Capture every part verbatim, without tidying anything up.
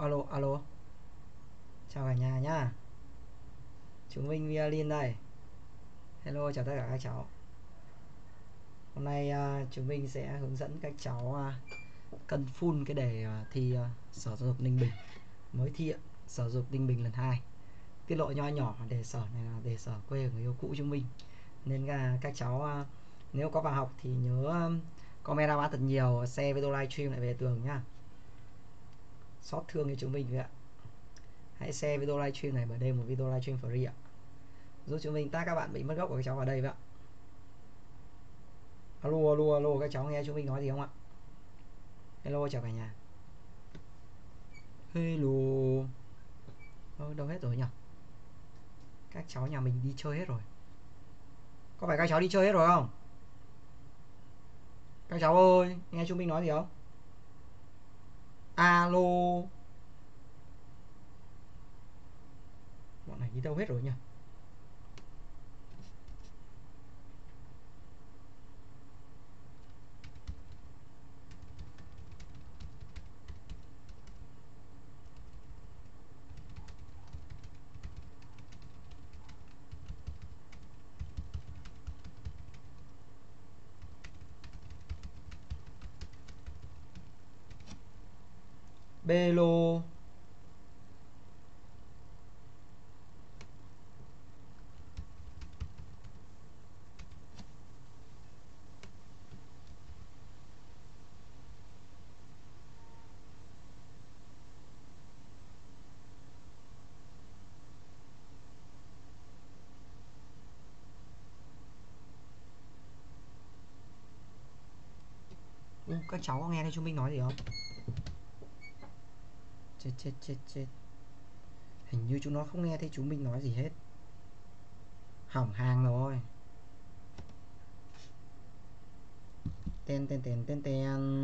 alo, alo. Chào cả nhà nhá. Chúng mình violin đây. Hello, chào tất cả các cháu. Hôm nay uh, chúng mình sẽ hướng dẫn các cháu uh, cân full cái đề uh, thi uh, Sở Giáo dục Ninh Bình. Mới thi uh, Sở Giáo dục Ninh Bình lần hai. Tiết lộ nho nhỏ, đề sở này là đề sở quê của người yêu cũ chúng mình. Nên uh, các cháu uh, nếu có vào học thì nhớ um, comment đáp án thật nhiều, share video livestream lại về tường nhá. Xót thương cho chúng mình vậy ạ. Hãy share video livestream này, bởi đây một video livestream free ạ, giúp chúng mình tác các bạn bị mất gốc của các cháu vào đây vậy ạ. Alo, alo, alo, các cháu nghe chúng mình nói gì không ạ? Hello, chào cả nhà. Hello. Ờ, đâu hết rồi nhỉ? Các cháu nhà mình đi chơi hết rồi. Có phải các cháu đi chơi hết rồi không? Các cháu ơi, nghe chúng mình nói gì không? Alo. Bọn này đi đâu hết rồi nhỉ? Belo. Ừ, các cháu có nghe thấy chúng mình nói gì không? Chết chết chết chết. Hình như chúng nó không nghe thấy chúng mình nói gì hết. Hỏng hàng rồi. Tên tên tên tên tên.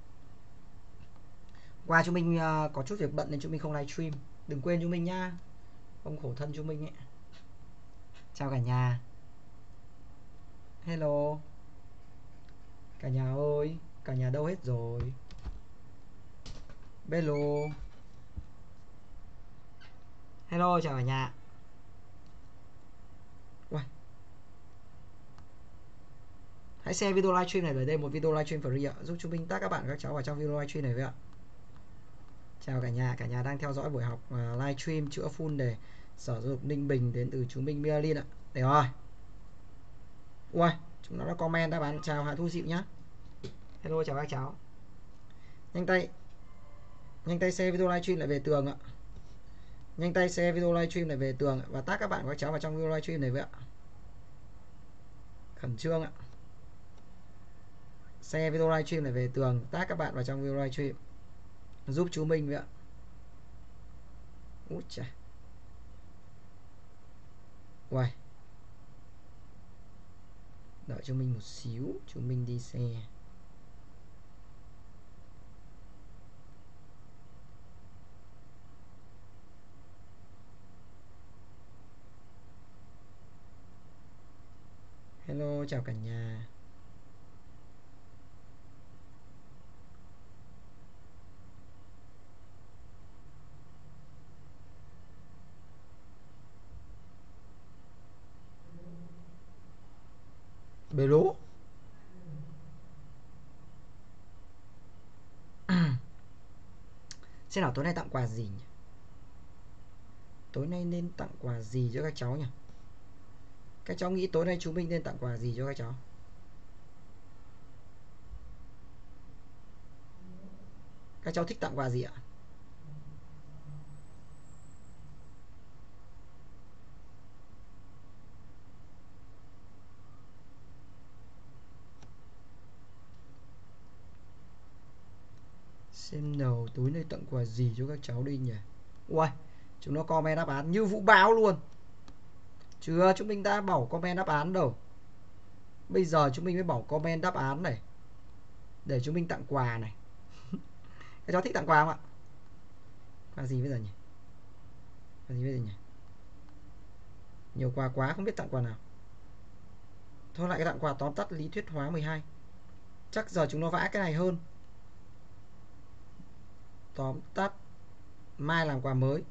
Qua chúng mình uh, có chút việc bận nên chúng mình không livestream. Đừng quên chúng mình nhá. Không khổ thân chúng mình ấy. Chào cả nhà. Hello. Cả nhà ơi, cả nhà đâu hết rồi? Hello. Hello, chào cả nhà. Uầy. Hãy share video livestream này, bởi đây một video livestream free ạ, giúp chúng mình tác các bạn các cháu vào trong video livestream này với ạ. Chào cả nhà, cả nhà đang theo dõi buổi học uh, livestream chữa full đề Sở Giáo dục Ninh Bình đến từ chúng mình Violin ạ. Để rồi. Uầy, chúng nó đã comment đáp án. Chào Hà Thu Diệu nhá. Hello, chào các cháu. Nhanh tay. Nhanh tay share video livestream lại về tường ạ. Nhanh tay share video livestream này về tường và tag các bạn các cháu vào trong video livestream này với ạ. Khẩn trương ạ. Share video livestream này về tường, tag các bạn vào trong video livestream giúp chú mình với ạ. Út chà. Uầy. Đợi cho mình một xíu, chúng mình đi xe. Hello, chào cả nhà. Bê lố. Xem nào tối nay tặng quà gì nhỉ? Tối nay nên tặng quà gì cho các cháu nhỉ? Các cháu nghĩ tối nay chúng mình nên tặng quà gì cho các cháu? Các cháu thích tặng quà gì ạ? Xem nào tối nay tặng quà gì cho các cháu đi nhỉ? Uầy, chúng nó comment đáp án như vũ báo luôn. Chưa, chúng mình đã bảo comment đáp án đâu. Bây giờ chúng mình mới bảo comment đáp án này, để chúng mình tặng quà này. Các cháu thích tặng quà không ạ? Quà gì bây giờ nhỉ? Quà gì bây giờ nhỉ? Nhiều quà quá không biết tặng quà nào. Thôi lại cái tặng quà tóm tắt lý thuyết hóa mười hai. Chắc giờ chúng nó vã cái này hơn. Tóm tắt Mai làm quà mới.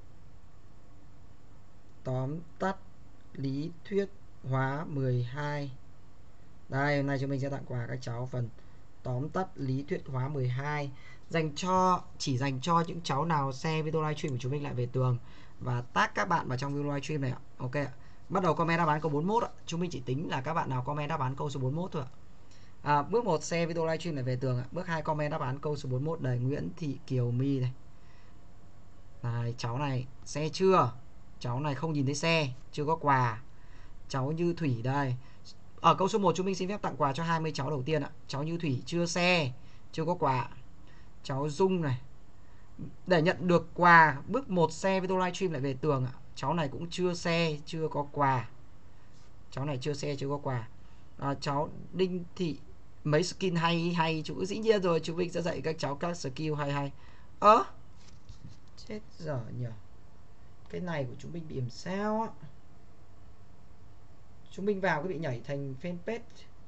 Tóm tắt lý thuyết hóa mười hai. Đây, hôm nay chúng mình sẽ tặng quà các cháu phần tóm tắt lý thuyết hóa mười hai, dành cho chỉ dành cho những cháu nào share video livestream của chúng mình lại về tường và tag các bạn vào trong video livestream này ạ. Ok ạ. Bắt đầu comment đáp án câu bốn mươi mốt ạ. Chúng mình chỉ tính là các bạn nào comment đáp án câu số bốn mươi mốt thôi ạ. À, bước một share video livestream này về tường ạ. Bước hai comment đáp án câu số bốn mươi mốt. Đây, Nguyễn Thị Kiều My này. Này, cháu này xe chưa? Cháu này không nhìn thấy xe, chưa có quà. Cháu Như Thủy đây. Ở câu số một chúng mình xin phép tặng quà cho hai mươi cháu đầu tiên ạ. Cháu Như Thủy chưa xe, chưa có quà. Cháu Dung này. Để nhận được quà, bước một share video livestream lại về tường ạ. Cháu này cũng chưa xe, chưa có quà. Cháu này chưa xe, chưa có quà. À, cháu Đinh Thị, mấy skin hay hay chú dĩ nhiên rồi, chú Vinh sẽ dạy các cháu các skill hay hay. Ơ à, chết dở nhỉ. Cái này của chúng mình bị làm sao á. Chúng mình vào cái bị nhảy thành fanpage.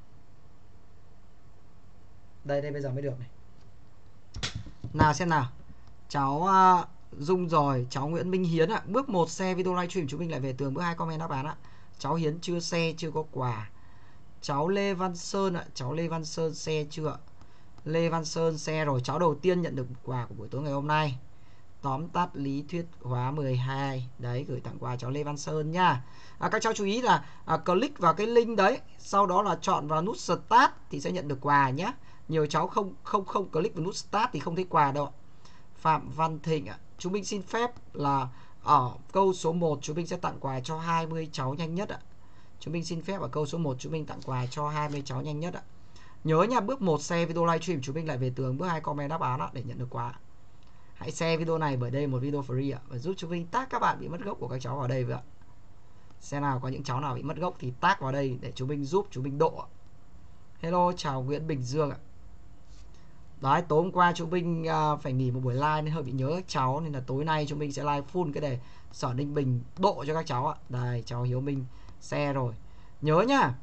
Đây đây bây giờ mới được này. Nào xem nào. Cháu uh, Dung rồi, cháu Nguyễn Minh Hiến ạ. Bước một share video livestream chúng mình lại về tường. Bước hai comment đáp án ạ. Cháu Hiến chưa xe, chưa có quà. Cháu Lê Văn Sơn ạ, cháu Lê Văn Sơn xe chưa? Lê Văn Sơn xe rồi, cháu đầu tiên nhận được quà của buổi tối ngày hôm nay. Tóm tắt lý thuyết hóa mười hai. Đấy, gửi tặng quà cháu Lê Văn Sơn nha. À, các cháu chú ý là à, click vào cái link đấy, sau đó là chọn vào nút Start thì sẽ nhận được quà nhé. Nhiều cháu không không không click vào nút Start thì không thấy quà đâu. Phạm Văn Thịnh ạ. Chúng mình xin phép là ở câu số một chúng mình sẽ tặng quà cho hai mươi cháu nhanh nhất ạ. Chúng mình xin phép ở câu số một chúng mình tặng quà cho hai mươi cháu nhanh nhất ạ. Nhớ nha, bước một share video livestream chúng mình lại về tường, bước hai comment đáp án ạ để nhận được quà. Hãy share video này bởi đây một video free ạ, và giúp chúng mình tag các bạn bị mất gốc của các cháu vào đây vậy ạ. Xem nào có những cháu nào bị mất gốc thì tag vào đây để chúng mình giúp chúng mình độ ạ. Hello, chào Nguyễn Bình Dương ạ. Đấy, tối hôm qua chúng mình uh, phải nghỉ một buổi live nên hơi bị nhớ các cháu, nên là tối nay chúng mình sẽ live full cái đề Sở Ninh Bình độ cho các cháu ạ. Đây, cháu Hiếu Minh xe rồi. Nhớ nhá,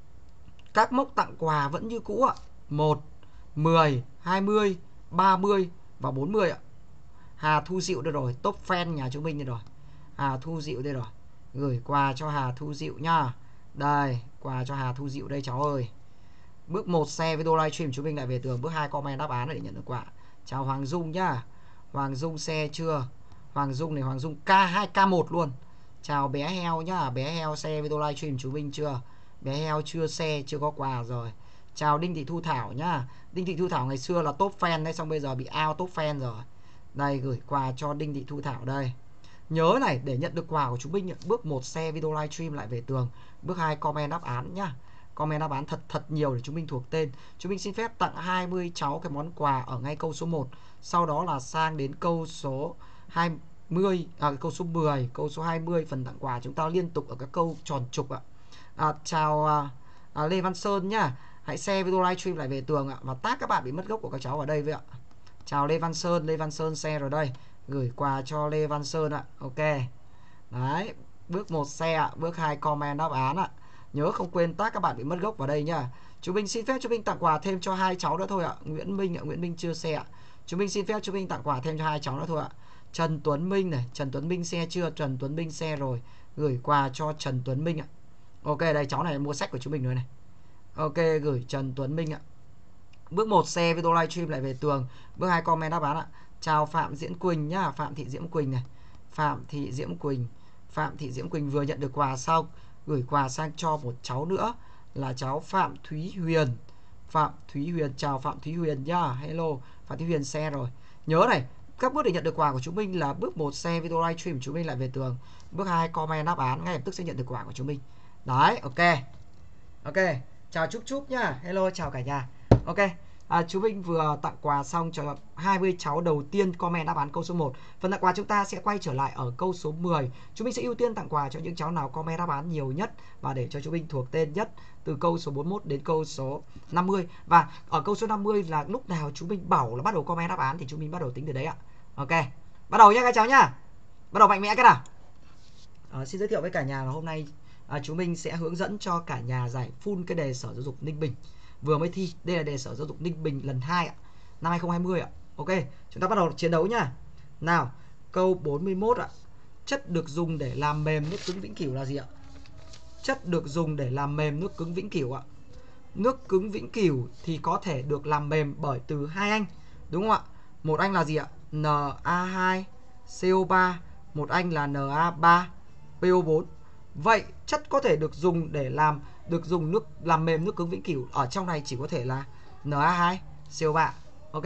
các mốc tặng quà vẫn như cũ ạ. một, mười, hai mươi, ba mươi và bốn mươi ạ. Hà Thu Diệu đây rồi, top fan nhà chúng mình đây rồi. Hà Thu Diệu đây rồi. Gửi quà cho Hà Thu Diệu nhá. Đây, quà cho Hà Thu Diệu đây cháu ơi. Bước một share video livestream chúng mình lại về tường, bước hai comment đáp án để nhận được quà. Chào Hoàng Dung nhá. Hoàng Dung xe chưa? Hoàng Dung này, Hoàng Dung K hai K một luôn. Chào bé heo nhá, bé heo xe video livestream chú Vinh chưa? Bé heo chưa xe, chưa có quà rồi. Chào Đinh Thị Thu Thảo nhá. Đinh Thị Thu Thảo ngày xưa là top fan đấy, xong bây giờ bị out top fan rồi. Đây, gửi quà cho Đinh Thị Thu Thảo đây. Nhớ này, để nhận được quà của chú Vinh, bước một share video livestream lại về tường, bước hai comment đáp án nhá. Comment đáp án thật thật nhiều để chúng mình thuộc tên. Chúng mình xin phép tặng hai mươi cháu cái món quà ở ngay câu số một. Sau đó là sang đến câu số hai mươi, à, câu số mười, câu số hai mươi. Phần tặng quà chúng ta liên tục ở các câu tròn trục ạ. À, chào à, à, Lê Văn Sơn nhá. Hãy share video livestream lại về tường ạ, và tag các bạn bị mất gốc của các cháu ở đây với ạ. Chào Lê Văn Sơn, Lê Văn Sơn share rồi đây. Gửi quà cho Lê Văn Sơn ạ. Ok. Đấy, bước một share ạ, bước hai comment đáp án ạ. Nhớ không quên tag các bạn bị mất gốc vào đây nhá. Chúng mình xin phép chúng mình tặng quà thêm cho hai cháu nữa thôi ạ. Nguyễn Minh ạ, Nguyễn Minh chưa xe ạ. Chúng mình xin phép chúng mình tặng quà thêm cho hai cháu nữa thôi ạ. Trần Tuấn Minh này, Trần Tuấn Minh xe chưa? Trần Tuấn Minh xe rồi. Gửi quà cho Trần Tuấn Minh ạ. Ok, đây cháu này mua sách của chúng mình rồi này. Ok, gửi Trần Tuấn Minh ạ. Bước một share video livestream lại về tường, bước hai comment đáp án ạ. Chào Phạm Diễn Quỳnh nhá, Phạm Thị Diễm Quỳnh này. Phạm Thị Diễm Quỳnh. Phạm Thị Diễm Quỳnh vừa nhận được quà xong, gửi quà sang cho một cháu nữa là cháu Phạm Thúy Huyền. Phạm Thúy Huyền, chào Phạm Thúy Huyền nhá. Hello, Phạm Thúy Huyền share rồi. Nhớ này, các bước để nhận được quà của chúng mình là bước một share video livestream chúng mình lại về tường, bước hai comment đáp án, ngay lập tức sẽ nhận được quà của chúng mình. Đấy, ok. Ok, chào Trúc Trúc nhá. Hello, chào cả nhà. Ok, à, chú Vinh vừa tặng quà xong cho hai mươi cháu đầu tiên comment đáp án câu số một. Phần tặng quà chúng ta sẽ quay trở lại ở câu số mười. Chú Vinh sẽ ưu tiên tặng quà cho những cháu nào comment đáp án nhiều nhất và để cho chú Vinh thuộc tên nhất, từ câu số bốn mươi mốt đến câu số năm mươi. Và ở câu số năm mươi là lúc nào chú Vinh bảo là bắt đầu comment đáp án thì chú Vinh bắt đầu tính từ đấy ạ. Ok, bắt đầu nhá các cháu nhá. Bắt đầu mạnh mẽ cái nào. À, xin giới thiệu với cả nhà là hôm nay à, chú Minh sẽ hướng dẫn cho cả nhà giải full cái đề Sở Giáo dục Ninh Bình vừa mới thi. Đây là đề Sở Giáo dục Ninh Bình lần hai ạ, năm hai không hai không ạ. Ok, chúng ta bắt đầu chiến đấu nhá. Nào, Câu bốn mươi mốt ạ. Chất được dùng để làm mềm nước cứng vĩnh cửu là gì ạ? Chất được dùng để làm mềm nước cứng vĩnh cửu ạ. Nước cứng vĩnh cửu thì có thể được làm mềm bởi từ hai anh, đúng không ạ? Một anh là gì ạ? N A hai C O ba, một anh là N A ba P O bốn. Vậy chất có thể được dùng để làm được dùng nước làm mềm nước cứng vĩnh cửu ở trong này chỉ có thể là N A hai C O ba. Ok.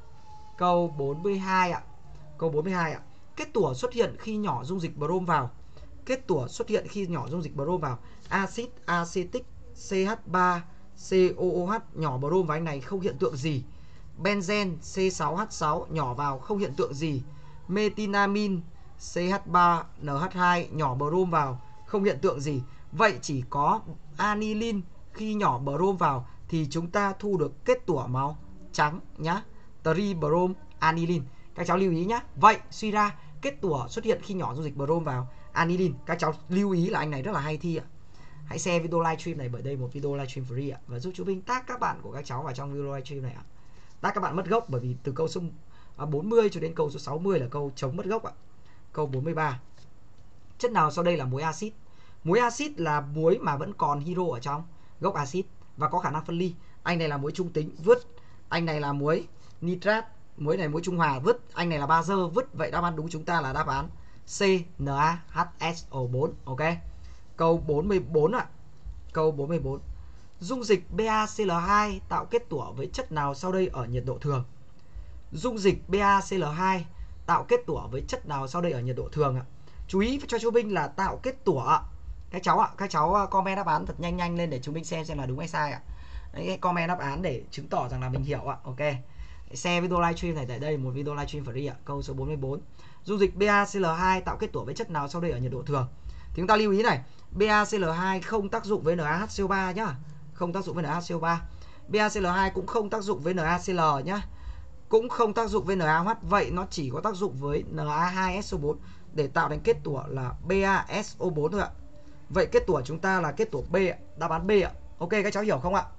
Câu bốn mươi hai ạ. Câu bốn mươi hai ạ. Kết tủa xuất hiện khi nhỏ dung dịch brom vào. Kết tủa xuất hiện khi nhỏ dung dịch brom vào. Axit acetic C H ba C O O H nhỏ brom vào anh này không hiện tượng gì. Benzen C sáu H sáu nhỏ vào không hiện tượng gì. Metinamin C H ba N H hai nhỏ brom vào không hiện tượng gì. Vậy chỉ có aniline khi nhỏ brom vào thì chúng ta thu được kết tủa màu trắng nhá. Tribrom aniline. Các cháu lưu ý nhá. Vậy suy ra kết tủa xuất hiện khi nhỏ dung dịch brom vào aniline. Các cháu lưu ý là anh này rất là hay thi ạ. Hãy share video livestream này bởi đây một video livestream free ạ, và giúp chú Vinh tag các bạn của các cháu vào trong video livestream này ạ. Tag các bạn mất gốc bởi vì từ câu số bốn mươi cho đến câu số sáu mươi là câu chống mất gốc ạ. Câu bốn mươi ba. Chất nào sau đây là muối axit? Muối axit là muối mà vẫn còn hydro ở trong gốc axit và có khả năng phân ly. Anh này là muối trung tính, vứt. Anh này là muối nitrat, muối này muối trung hòa, vứt. Anh này là bazơ, vứt. Vậy đáp án đúng chúng ta là đáp án C, Na H S O bốn. Ok. Câu bốn mươi bốn ạ. Câu bốn mươi bốn. Dung dịch BaCl hai tạo kết tủa với chất nào sau đây ở nhiệt độ thường? Dung dịch BaCl hai tạo kết tủa với chất nào sau đây ở nhiệt độ thường ạ? Chú ý cho chú Vinh là tạo kết tủa ạ. Các cháu ạ, các cháu comment đáp án thật nhanh nhanh lên để chúng mình xem xem là đúng hay sai ạ. Đấy, comment đáp án để chứng tỏ rằng là mình hiểu ạ. Ok. Share video livestream này tại đây một video livestream free ạ. Câu số bốn mươi bốn. Dung dịch BaCl hai tạo kết tủa với chất nào sau đây ở nhiệt độ thường? Thì chúng ta lưu ý này, BaCl hai không tác dụng với NaHCO ba nhá. Không tác dụng với NaHCO ba. BaCl hai cũng không tác dụng với NaCl nhá. Cũng không tác dụng với NaOH, vậy nó chỉ có tác dụng với Na hai S O bốn để tạo thành kết tủa là BaSO bốn thôi ạ. Vậy kết tủa chúng ta là kết tủa B ạ, đáp án B ạ. Ok các cháu hiểu không ạ?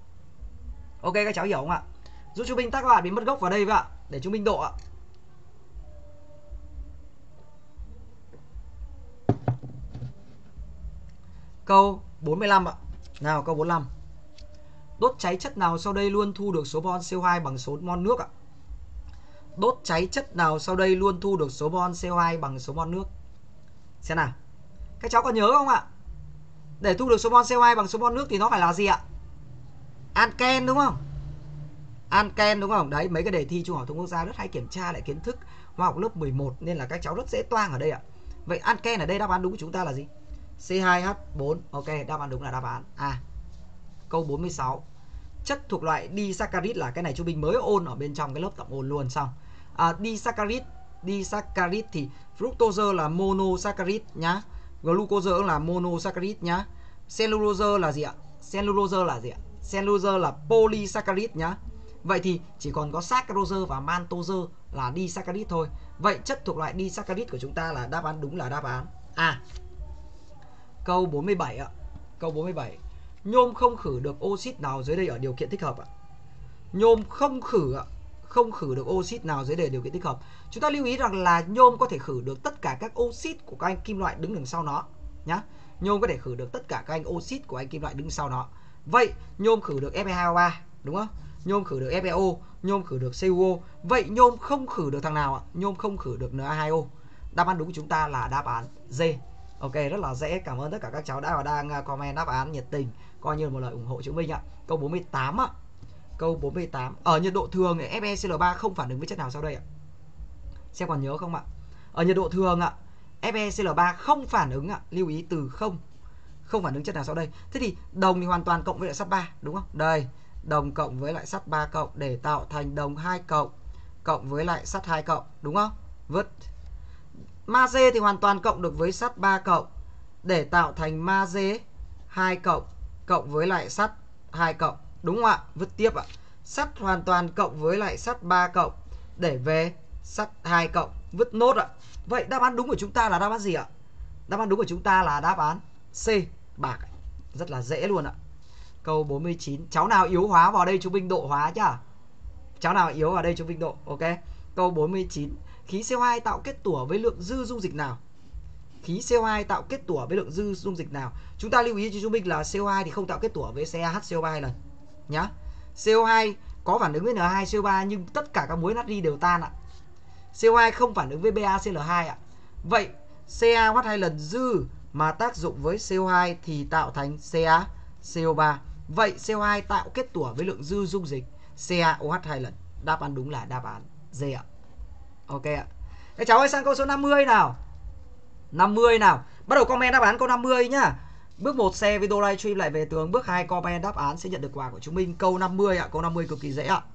Ok các cháu hiểu không ạ? Giúp chú Minh tag các bạn bị mất gốc vào đây với ạ, để chú Minh độ ạ. Câu bốn mươi lăm ạ. Nào câu bốn mươi lăm. Đốt cháy chất nào sau đây luôn thu được số mol C O hai bằng số mol nước ạ? Đốt cháy chất nào sau đây luôn thu được số mol C O hai bằng số mol nước? Xem nào. Các cháu có nhớ không ạ? Để thu được số mol C O hai bằng số mol nước thì nó phải là gì ạ? Alken đúng không? Alken đúng không? Đấy, mấy cái đề thi Trung học Thông Quốc gia rất hay kiểm tra lại kiến thức hóa học lớp mười một nên là các cháu rất dễ toang ở đây ạ. Vậy alken ở đây đáp án đúng của chúng ta là gì? C hai H bốn. Ok, đáp án đúng là đáp án A. Câu bốn mươi sáu. Chất thuộc loại disaccharide là cái này chú Bình mới ôn ở bên trong cái lớp tập ôn luôn xong. À, disaccharide, disaccharide thì fructose là monosaccharide nhá. Glucose là monosaccharide nhá. Cellulose là gì ạ? Cellulose là gì ạ? Cellulose là polysaccharide nhá. Vậy thì chỉ còn có saccharose và maltose là disaccharide thôi. Vậy chất thuộc loại disaccharide của chúng ta là đáp án đúng là đáp án A. Câu bốn mươi bảy ạ. Câu bốn mươi bảy. Nhôm không khử được oxit nào dưới đây ở điều kiện thích hợp ạ? Nhôm không khử ạ, không khử được oxit nào dưới đây ở điều kiện thích hợp. Chúng ta lưu ý rằng là nhôm có thể khử được tất cả các oxit của các anh kim loại đứng đằng sau nó nhá. Nhôm có thể khử được tất cả các anh oxit của anh kim loại đứng sau nó. Vậy nhôm khử được F e hai O ba đúng không? Nhôm khử được F e O, nhôm khử được C U O. Vậy nhôm không khử được thằng nào ạ? Nhôm không khử được N A hai O. Đáp án đúng của chúng ta là đáp án D. Ok, rất là dễ. Cảm ơn tất cả các cháu đã và đang comment đáp án nhiệt tình, coi như một lời ủng hộ chúng mình ạ. Câu bốn mươi tám ạ. Câu bốn mươi tám. Ở nhiệt độ thường F e C L ba không phản ứng với chất nào sau đây ạ? Xem còn nhớ không ạ? Ở nhiệt độ thường ạ, F e C L ba không phản ứng ạ. Lưu ý từ không. Không phản ứng chất nào sau đây? Thế thì đồng thì hoàn toàn cộng với lại sắt ba đúng không? Đây, đồng cộng với lại sắt ba cộng để tạo thành đồng hai cộng cộng với lại sắt hai cộng đúng không? Vứt. Magie thì hoàn toàn cộng được với sắt ba cộng để tạo thành magie hai cộng cộng với lại sắt hai cộng đúng không ạ? Vứt tiếp ạ. Sắt hoàn toàn cộng với lại sắt ba cộng để về sắt hai cộng, vứt nốt ạ. Vậy đáp án đúng của chúng ta là đáp án gì ạ? Đáp án đúng của chúng ta là đáp án C, bạc. Rất là dễ luôn ạ. Câu bốn mươi chín. Cháu nào yếu hóa vào đây chú Vinh độ hóa nhá. Cháu nào yếu vào đây chú Vinh độ. Ok. Câu bốn mươi chín. Khí xê o hai tạo kết tủa với lượng dư dung dịch nào? Khí xê o hai tạo kết tủa với lượng dư dung dịch nào? Chúng ta lưu ý cho chúng mình là xê o hai thì không tạo kết tủa với xê a hát xê o ba hai lần nhá. xê o hai có phản ứng với en hai xê o ba nhưng tất cả các muối natri đều tan ạ. xê o hai không phản ứng với bê a xê lờ hai ạ. Vậy xê a o hát hai lần dư mà tác dụng với xê o hai thì tạo thành xê a xê o ba. Vậy xê o hai tạo kết tủa với lượng dư dung dịch xê a o hát hai lần. Đáp án đúng là đáp án D ạ. Ok ạ. Các cháu ơi, sang câu số năm mươi nào. năm mươi nào. Bắt đầu comment đáp án câu năm mươi nhá. Bước một share video livestream lại về tường. Bước hai comment đáp án sẽ nhận được quà của chúng mình. Câu năm mươi ạ. Câu năm mươi cực kỳ dễ ạ.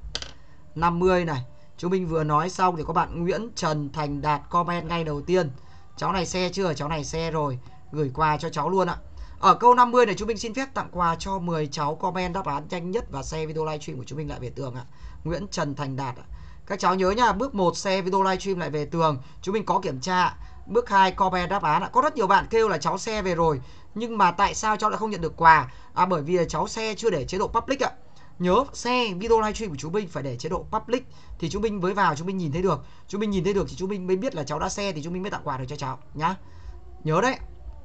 năm mươi này. Chúng mình vừa nói xong thì có bạn Nguyễn Trần Thành Đạt comment ngay đầu tiên. Cháu này share chưa? Cháu này share rồi. Gửi quà cho cháu luôn ạ. Ở câu năm mươi này chúng mình xin phép tặng quà cho mười cháu comment đáp án nhanh nhất và share video livestream của chúng mình lại về tường ạ. Nguyễn Trần Thành Đạt ạ. Các cháu nhớ nha, bước một share video livestream lại về tường. Chúng mình có kiểm tra. Bước hai comment đáp án ạ. Có rất nhiều bạn kêu là cháu share về rồi, nhưng mà tại sao cháu lại không nhận được quà? À, bởi vì là cháu share chưa để chế độ public ạ. Nhớ share video livestream của chúng mình phải để chế độ public thì chúng mình mới vào, chúng mình nhìn thấy được. Chúng mình nhìn thấy được thì chúng mình mới biết là cháu đã share thì chúng mình mới tặng quà được cho cháu nhá. Nhớ đấy.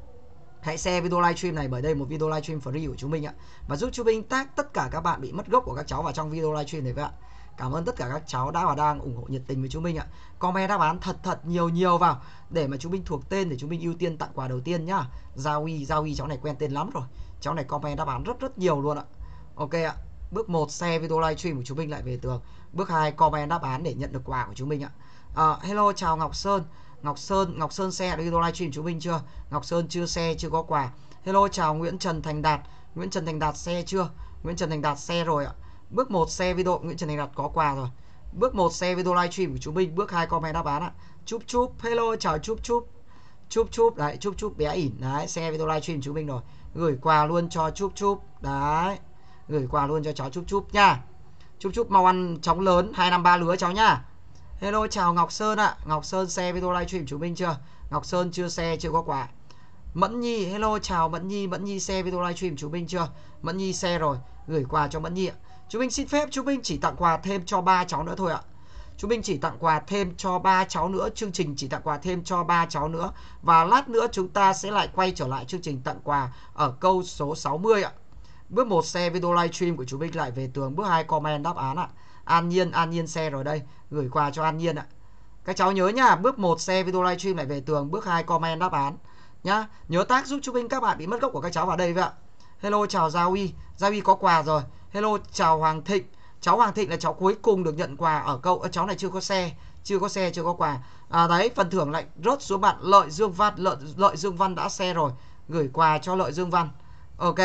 Hãy share video livestream này bởi đây một video livestream free của chúng mình ạ. Và giúp chúng mình tag tất cả các bạn bị mất gốc của các cháu vào trong video livestream này vậy ạ. Cảm ơn tất cả các cháu đã và đang ủng hộ nhiệt tình với chúng mình ạ. Comment đáp án thật thật nhiều nhiều vào để mà chúng mình thuộc tên để chúng mình ưu tiên tặng quà đầu tiên nhá. Giao Uy, Giao Uy cháu này quen tên lắm rồi. Cháu này comment đáp án rất rất nhiều luôn ạ. Ok ạ. Bước một share video livestream của chúng mình lại về tường. Bước hai comment đáp án để nhận được quà của chúng mình ạ. À, hello chào Ngọc Sơn. Ngọc Sơn, Ngọc Sơn share video livestream chúng mình chưa? Ngọc Sơn chưa share, chưa có quà. Hello chào Nguyễn Trần Thành Đạt. Nguyễn Trần Thành Đạt share chưa? Nguyễn Trần Thành Đạt share rồi ạ. Bước một share video, Nguyễn Trần Thành Đạt có quà rồi. Bước một share video livestream của chúng mình. Bước hai comment đáp án ạ. Chúc chúc, hello chào chúc chúc. Chúc chúc, đấy, chúc chúc bé ỉn. Đấy, share video livestream chúng mình rồi. Gửi quà luôn cho chúc chúc. Đấy. Gửi quà luôn cho cháu chúc chúc nha. Chúc chúc mau ăn chóng lớn hai năm ba lứa cháu nha. Hello chào Ngọc Sơn ạ. Ngọc Sơn share video livestream chúng mình chưa? Ngọc Sơn chưa share, chưa có quà. Mẫn Nhi, hello chào Mẫn Nhi. Mẫn Nhi share video livestream chúng mình chưa? Mẫn Nhi share rồi. Gửi quà cho Mẫn Nhi ạ. Chúng mình xin phép chúng mình chỉ tặng quà thêm cho ba cháu nữa thôi ạ. Chúng mình chỉ tặng quà thêm cho ba cháu nữa. Chương trình chỉ tặng quà thêm cho ba cháu nữa. Và lát nữa chúng ta sẽ lại quay trở lại chương trình tặng quà ở câu số sáu mươi ạ. Bước một share video livestream của chúng mình lại về tường. Bước hai comment đáp án ạ. An Nhiên, An Nhiên share rồi đây. Gửi quà cho An Nhiên ạ. Các cháu nhớ nhá, bước một share video livestream lại về tường, bước hai comment đáp án nhá. Nhớ tag giúp chúng mình các bạn bị mất gốc của các cháu vào đây vậy ạ. Hello chào Giao Uy, Giao Uy có quà rồi. Hello chào Hoàng Thịnh. Cháu Hoàng Thịnh là cháu cuối cùng được nhận quà ở câu. Cháu này chưa có share, chưa có share, chưa có quà. À đấy, phần thưởng lại rớt xuống bạn Lợi Dương Văn. Lợi, Lợi Dương Văn đã share rồi. Gửi quà cho Lợi Dương Văn. Ok.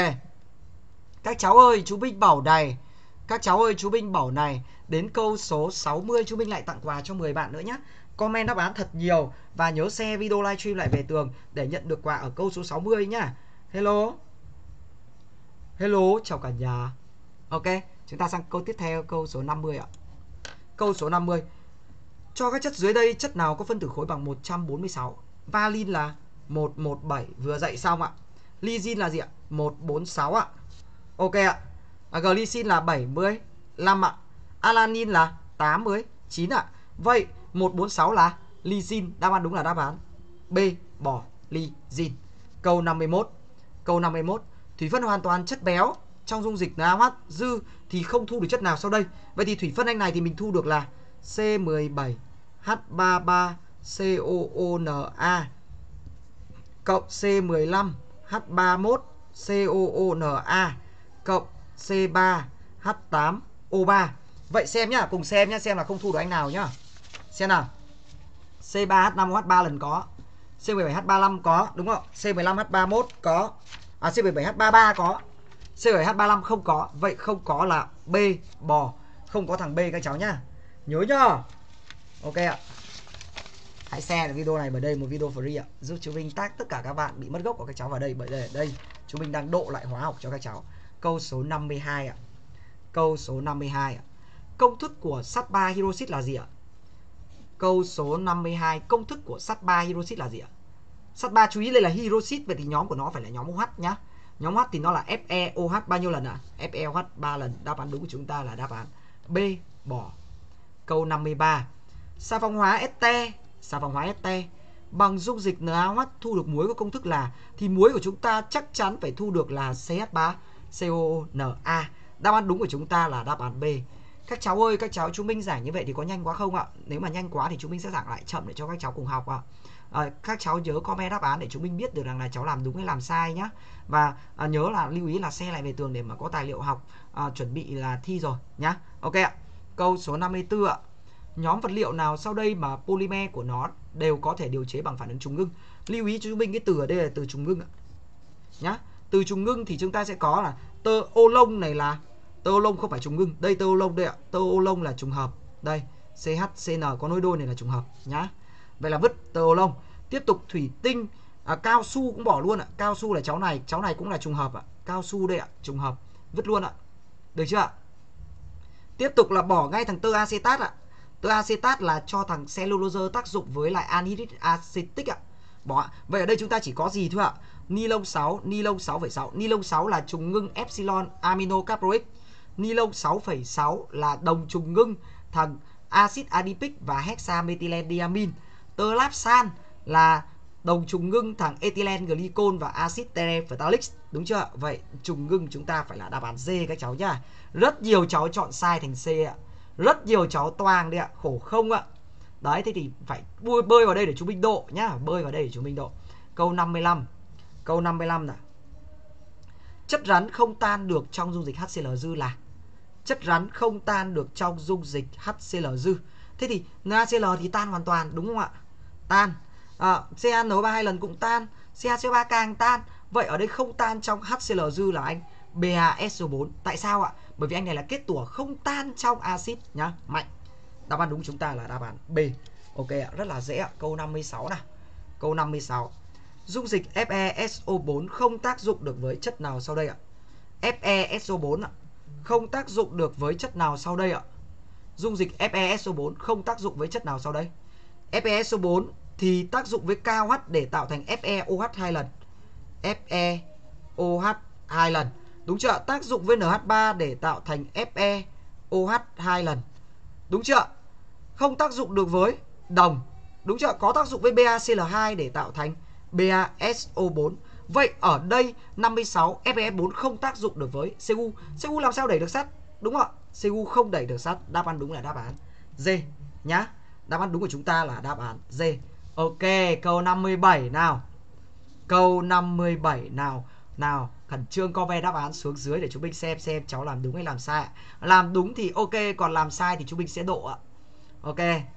Các cháu ơi, chú Binh bảo này. Các cháu ơi, chú Binh bảo này. Đến câu số sáu mươi chú Binh lại tặng quà cho mười bạn nữa nhé. Comment đáp án thật nhiều. Và nhớ share video livestream lại về tường để nhận được quà ở câu số sáu mươi nhá. Hello. Hello, chào cả nhà. Ok, chúng ta sang câu tiếp theo, câu số năm mươi ạ. Câu số năm mươi. Cho các chất dưới đây, chất nào có phân tử khối bằng một trăm bốn mươi sáu? Valin là một trăm mười bảy, vừa dạy xong ạ. Lysine là gì ạ? một trăm bốn mươi sáu ạ. Ok ạ. À, glycine là bảy mươi lăm ạ. Alanine là tám mươi chín ạ. Vậy một trăm bốn mươi sáu là lysine, đáp án đúng là đáp án B, bỏ lysine. Câu năm mươi mốt. Câu năm mươi mốt. Thủy phân hoàn toàn chất béo trong dung dịch en a ô hát dư thì không thu được chất nào sau đây. Vậy thì thủy phân anh này thì mình thu được là C mười bảy H ba mươi ba C O O N A cộng C mười lăm H ba mươi mốt C O O N A cộng C ba H tám O ba. Vậy xem nhá, cùng xem nhá, xem là không thu được anh nào nhá. Xem nào. C ba H năm O H ba lần có, C mười bảy H ba mươi lăm có, đúng không? C mười lăm H ba mươi mốt có. À, C mười bảy H ba mươi ba có. C mười bảy H ba mươi lăm không có. Vậy không có là B, bò. Không có thằng B các cháu nhá. Nhớ nhá. Ok ạ. Hãy share video này, bởi đây một video free ạ. Giúp chú Vinh tag tất cả các bạn bị mất gốc của các cháu vào đây. Bởi đây ở đây chú Vinh đang độ lại hóa học cho các cháu. Câu số năm mươi hai ạ. Câu số năm mươi hai ạ. Công thức của sắt ba hydroxit là gì ạ? Câu số năm mươi hai. Công thức của sắt ba hydroxit là gì ạ? Sắt ba chú ý đây là hydroxit, vậy thì nhóm của nó phải là nhóm OH nhá. Nhóm H thì nó là F E O H bao nhiêu lần ạ? À? F E O H ba lần. Đáp án đúng của chúng ta là đáp án B, bỏ. Câu năm mươi ba. Xà phòng hóa este, xà phòng hóa este bằng dung dịch NaOH thu được muối của công thức là, thì muối của chúng ta chắc chắn phải thu được là xê hát ba C O O N A. Đáp án đúng của chúng ta là đáp án B. Các cháu ơi, các cháu chúng mình giải như vậy thì có nhanh quá không ạ? Nếu mà nhanh quá thì chúng mình sẽ giảng lại chậm để cho các cháu cùng học ạ. À, các cháu nhớ comment đáp án để chúng mình biết được rằng là cháu làm đúng hay làm sai nhá. Và à, nhớ là lưu ý là xe lại về tường để mà có tài liệu học à, chuẩn bị là thi rồi nhá. Ok ạ. Câu số năm mươi tư ạ. Nhóm vật liệu nào sau đây mà polymer của nó đều có thể điều chế bằng phản ứng trùng ngưng? Lưu ý cho chúng mình cái từ ở đây là từ trùng ngưng ạ. Nhá. Từ trùng ngưng thì chúng ta sẽ có là tơ ô lông này là tơ ô lông không phải trùng ngưng. Đây tơ ô lông đây ạ. Tơ ô lông là trùng hợp. Đây, C H C N có nối đôi này là trùng hợp nhá. Vậy là vứt tơ ô lông. Tiếp tục thủy tinh, à, cao su cũng bỏ luôn ạ. Cao su là cháu này, cháu này cũng là trùng hợp ạ. Cao su đây ạ, trùng hợp. Vứt luôn ạ. Được chưa ạ? Tiếp tục là bỏ ngay thằng tơ acetat ạ. Tơ acetat là cho thằng cellulose tác dụng với lại anhydric acetic ạ. Bỏ ạ. Vậy ở đây chúng ta chỉ có gì thôi ạ? Ni lông sáu, ni lông sáu phẩy sáu. Ni lông sáu là trùng ngưng epsilon aminocaproic. Ni lông sáu phẩy sáu là đồng trùng ngưng thằng acid adipic và hexamethylenediamine. Tơ lapsan là đồng trùng ngưng thằng ethylene glycol và acid terephthalic. Đúng chưa? Vậy trùng ngưng chúng ta phải là đáp án D các cháu nhá. Rất nhiều cháu chọn sai thành C ạ. Rất nhiều cháu toang đấy ạ, khổ không ạ. Đấy, thế thì phải bơi vào đây để chúng mình độ nhá, bơi vào đây để chúng mình độ. Câu năm mươi lăm. Câu năm mươi lăm nào. Chất rắn không tan được trong dung dịch HCl dư là, chất rắn không tan được trong dung dịch HCl dư. Thế thì NaCl thì tan hoàn toàn đúng không ạ? Tan. À, C a N O ba hai lần cũng tan, C a C O ba càng tan. Vậy ở đây không tan trong HCl dư là anh B a S O bốn. Tại sao ạ? Bởi vì anh này là kết tủa không tan trong axit nhá, mạnh. Đáp án đúng chúng ta là đáp án B. Ok ạ, rất là dễ ạ. Câu năm mươi sáu nào. Câu năm mươi sáu. Dung dịch F e S O bốn không tác dụng được với chất nào sau đây ạ? F e S O bốn ạ. Không tác dụng được với chất nào sau đây ạ? Dung dịch F e S O bốn không tác dụng với chất nào sau đây? F e S O bốn thì tác dụng với KOH để tạo thành F e O H hai lần. F e O H hai lần. Đúng chưa? Tác dụng với N H ba để tạo thành F e O H hai lần. Đúng chưa? Không tác dụng được với đồng. Đúng chưa? Có tác dụng với B a C L hai để tạo thành B a S O bốn. Vậy ở đây năm mươi sáu F e S bốn không tác dụng được với C u. C u làm sao đẩy được sắt? Đúng không ạ? C u không đẩy được sắt. Đáp án đúng là đáp án D nhá. Đáp án đúng của chúng ta là đáp án D. Ok, câu năm mươi bảy nào. Câu năm mươi bảy nào. Nào, khẩn trương comment đáp án xuống dưới để chúng mình xem xem cháu làm đúng hay làm sai. Làm đúng thì ok, còn làm sai thì chúng mình sẽ độ ạ. Ok.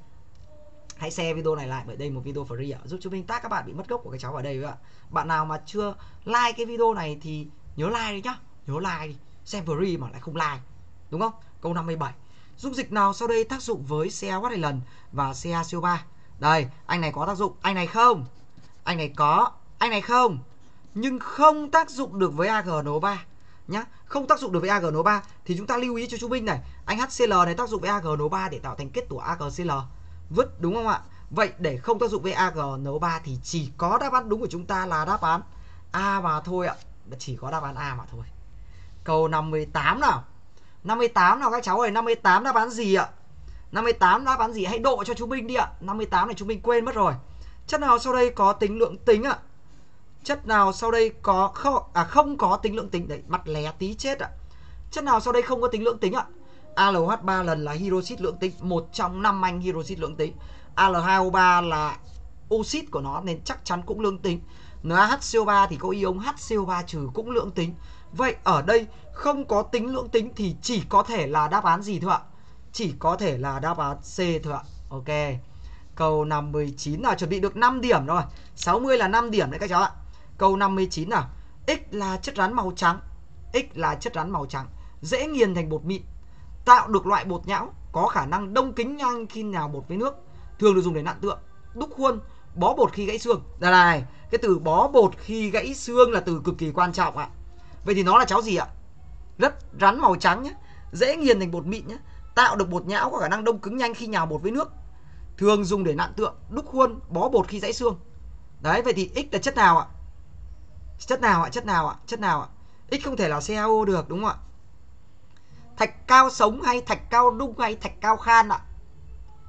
Hãy share video này lại, bởi đây một video free ạ, giúp chúng mình tag các bạn bị mất gốc của các cháu ở đây ạ. Bạn nào mà chưa like cái video này thì nhớ like đi nhá. Nhớ like đi, xem free mà lại không like. Đúng không? Câu năm mươi bảy. Dung dịch nào sau đây tác dụng với C a O H hai lần và C a C O ba? Đây, anh này có tác dụng, anh này không. Anh này có, anh này không. Nhưng không tác dụng được với A G N O ba nhá. Không tác dụng được với A G N O ba thì chúng ta lưu ý cho chú Minh này, anh H C L này tác dụng với A G N O ba để tạo thành kết tủa A G C L. Vứt đúng không ạ? Vậy để không tác dụng với A G N O ba thì chỉ có đáp án đúng của chúng ta là đáp án A mà thôi ạ. Chỉ có đáp án A mà thôi. Câu năm mươi tám nào. năm mươi tám nào các cháu ơi, năm mươi tám đáp án gì ạ? năm mươi tám đáp án gì? Hãy độ cho chú Minh đi ạ. năm mươi tám này chú Minh quên mất rồi. Chất nào sau đây có tính lượng tính ạ? Chất nào sau đây có không, à, không có tính lượng tính? Đấy, mặt lé tí chết ạ. Chất nào sau đây không có tính lượng tính ạ? A L H ba lần là hydroxit lượng tính, một trong năm anh hydroxit lượng tính. A L hai O ba là oxit của nó nên chắc chắn cũng lượng tính. N A H C O ba thì có ion H C O ba trừ cũng lượng tính. Vậy ở đây không có tính lượng tính thì chỉ có thể là đáp án gì thôi ạ? Chỉ có thể là đáp án C thôi ạ. Ok. Câu năm mươi chín nào, chuẩn bị được năm điểm rồi. sáu mươi là năm điểm đấy các cháu ạ. Câu năm mươi chín nào. X là chất rắn màu trắng. X là chất rắn màu trắng, dễ nghiền thành bột mịn, tạo được loại bột nhão, có khả năng đông kính nhanh khi nhào bột với nước, thường được dùng để nặn tượng, đúc khuôn, bó bột khi gãy xương. Đây này, cái từ bó bột khi gãy xương là từ cực kỳ quan trọng ạ. Vậy thì nó là cháu gì ạ? Rất rắn màu trắng nhé, dễ nghiền thành bột mịn nhé, tạo được bột nhão, có khả năng đông cứng nhanh khi nhào bột với nước, thường dùng để nặn tượng, đúc khuôn, bó bột khi gãy xương. Đấy, vậy thì X là chất nào ạ? Chất nào ạ? Chất nào ạ? Chất nào ạ? X không thể là C a O được đúng không ạ? Thạch cao sống hay thạch cao đúc hay thạch cao khan ạ?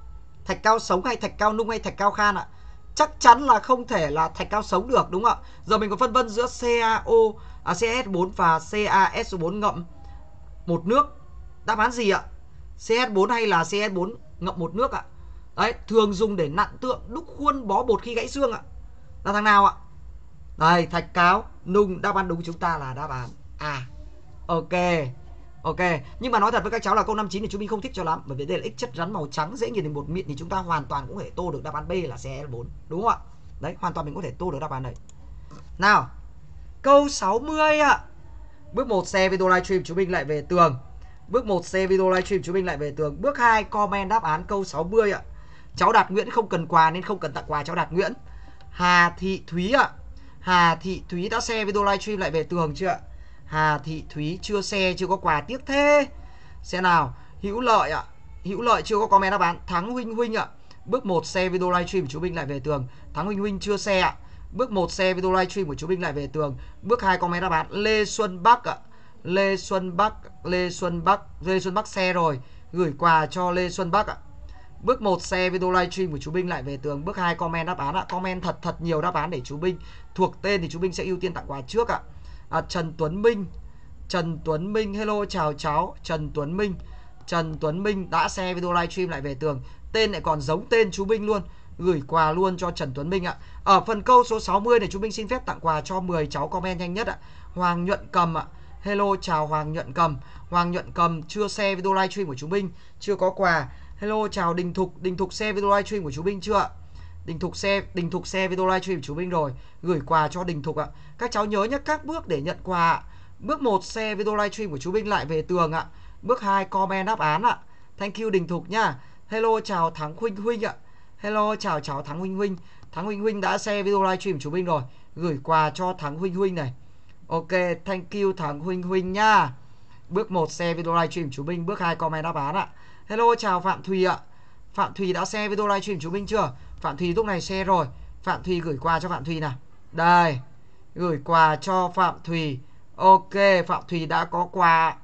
Thạch cao sống hay thạch cao nung hay thạch cao khan ạ? Chắc chắn là không thể là thạch cao sống được, đúng không ạ? Giờ mình có phân vân giữa CaO, à, C a S bốn và C a S O bốn ngậm một nước. Đáp án gì ạ? C a S bốn hay là C a S bốn ngậm một nước ạ? Đấy, thường dùng để nặn tượng, đúc khuôn, bó bột khi gãy xương ạ. Là thằng nào ạ? Đây, thạch cao nung. Đáp án đúng chúng ta là đáp án A. Ok. Ok, nhưng mà nói thật với các cháu là câu năm chín thì chúng mình không thích cho lắm, bởi vì đây là x chất rắn màu trắng dễ nghiền thành bột mịn, thì chúng ta hoàn toàn cũng có thể tô được đáp án B là C a S bốn, đúng không ạ? Đấy, hoàn toàn mình có thể tô được đáp án này. Nào, câu sáu mươi ạ. Bước một share video livestream chúng mình lại về tường. Bước một share video livestream chúng mình lại về tường. Bước hai comment đáp án câu sáu mươi ạ. Cháu Đạt Nguyễn không cần quà nên không cần tặng quà cháu Đạt Nguyễn. Hà Thị Thúy ạ. Hà Thị Thúy đã share video livestream lại về tường chưa ạ? Hà Thị Thúy chưa share, chưa có quà, tiếc thế. Xem nào, Hữu Lợi ạ. Hữu Lợi chưa có comment đáp án. Thắng Huynh Huynh ạ. Bước một share video livestream của chú Minh lại về tường. Thắng Huynh Huynh chưa share ạ. Bước một share video livestream của chú Minh lại về tường. Bước hai comment đáp án. Lê Xuân Bắc ạ. Lê Xuân Bắc, Lê Xuân Bắc, Lê Xuân Bắc share rồi, gửi quà cho Lê Xuân Bắc ạ. Bước một share video livestream của chú Minh lại về tường. Bước hai comment đáp án ạ. Comment thật thật nhiều đáp án để chú Minh thuộc tên thì chú Minh sẽ ưu tiên tặng quà trước ạ. À, Trần Tuấn Minh. Trần Tuấn Minh, hello chào cháu. Trần Tuấn Minh. Trần Tuấn Minh đã share video livestream lại về tường. Tên lại còn giống tên chú Minh luôn. Gửi quà luôn cho Trần Tuấn Minh ạ. Ở phần câu số sáu mươi này chú Minh xin phép tặng quà cho mười cháu comment nhanh nhất ạ. Hoàng Nhuận Cầm ạ. Hello chào Hoàng Nhuận Cầm. Hoàng Nhuận Cầm chưa share video livestream của chú Minh, chưa có quà. Hello chào Đình Thục. Đình Thục share video livestream của chú Minh chưa ạ? Đình Thục share, Đình Thục share video livestream của chú Minh rồi, gửi quà cho Đình Thục ạ. Các cháu nhớ nhé các bước để nhận quà ạ. Bước một share video livestream của chú Minh lại về tường ạ. Bước hai comment đáp án ạ. Thank you Đình Thục nhá. Hello chào Thắng Huynh Huynh ạ. Hello chào cháu Thắng Huynh Huynh. Thắng Huynh Huynh đã share video livestream của chú Minh rồi, gửi quà cho Thắng Huynh Huynh này. Ok, thank you Thắng Huynh Huynh nha. Bước một share video livestream chú Minh, bước hai comment đáp án ạ. Hello chào Phạm Thùy ạ. Phạm Thùy đã share video livestream chú Minh chưa? Phạm Thùy lúc này share rồi. Phạm Thùy gửi quà cho Phạm Thùy nào. Đây, gửi quà cho Phạm Thùy. Ok, Phạm Thùy đã có quà.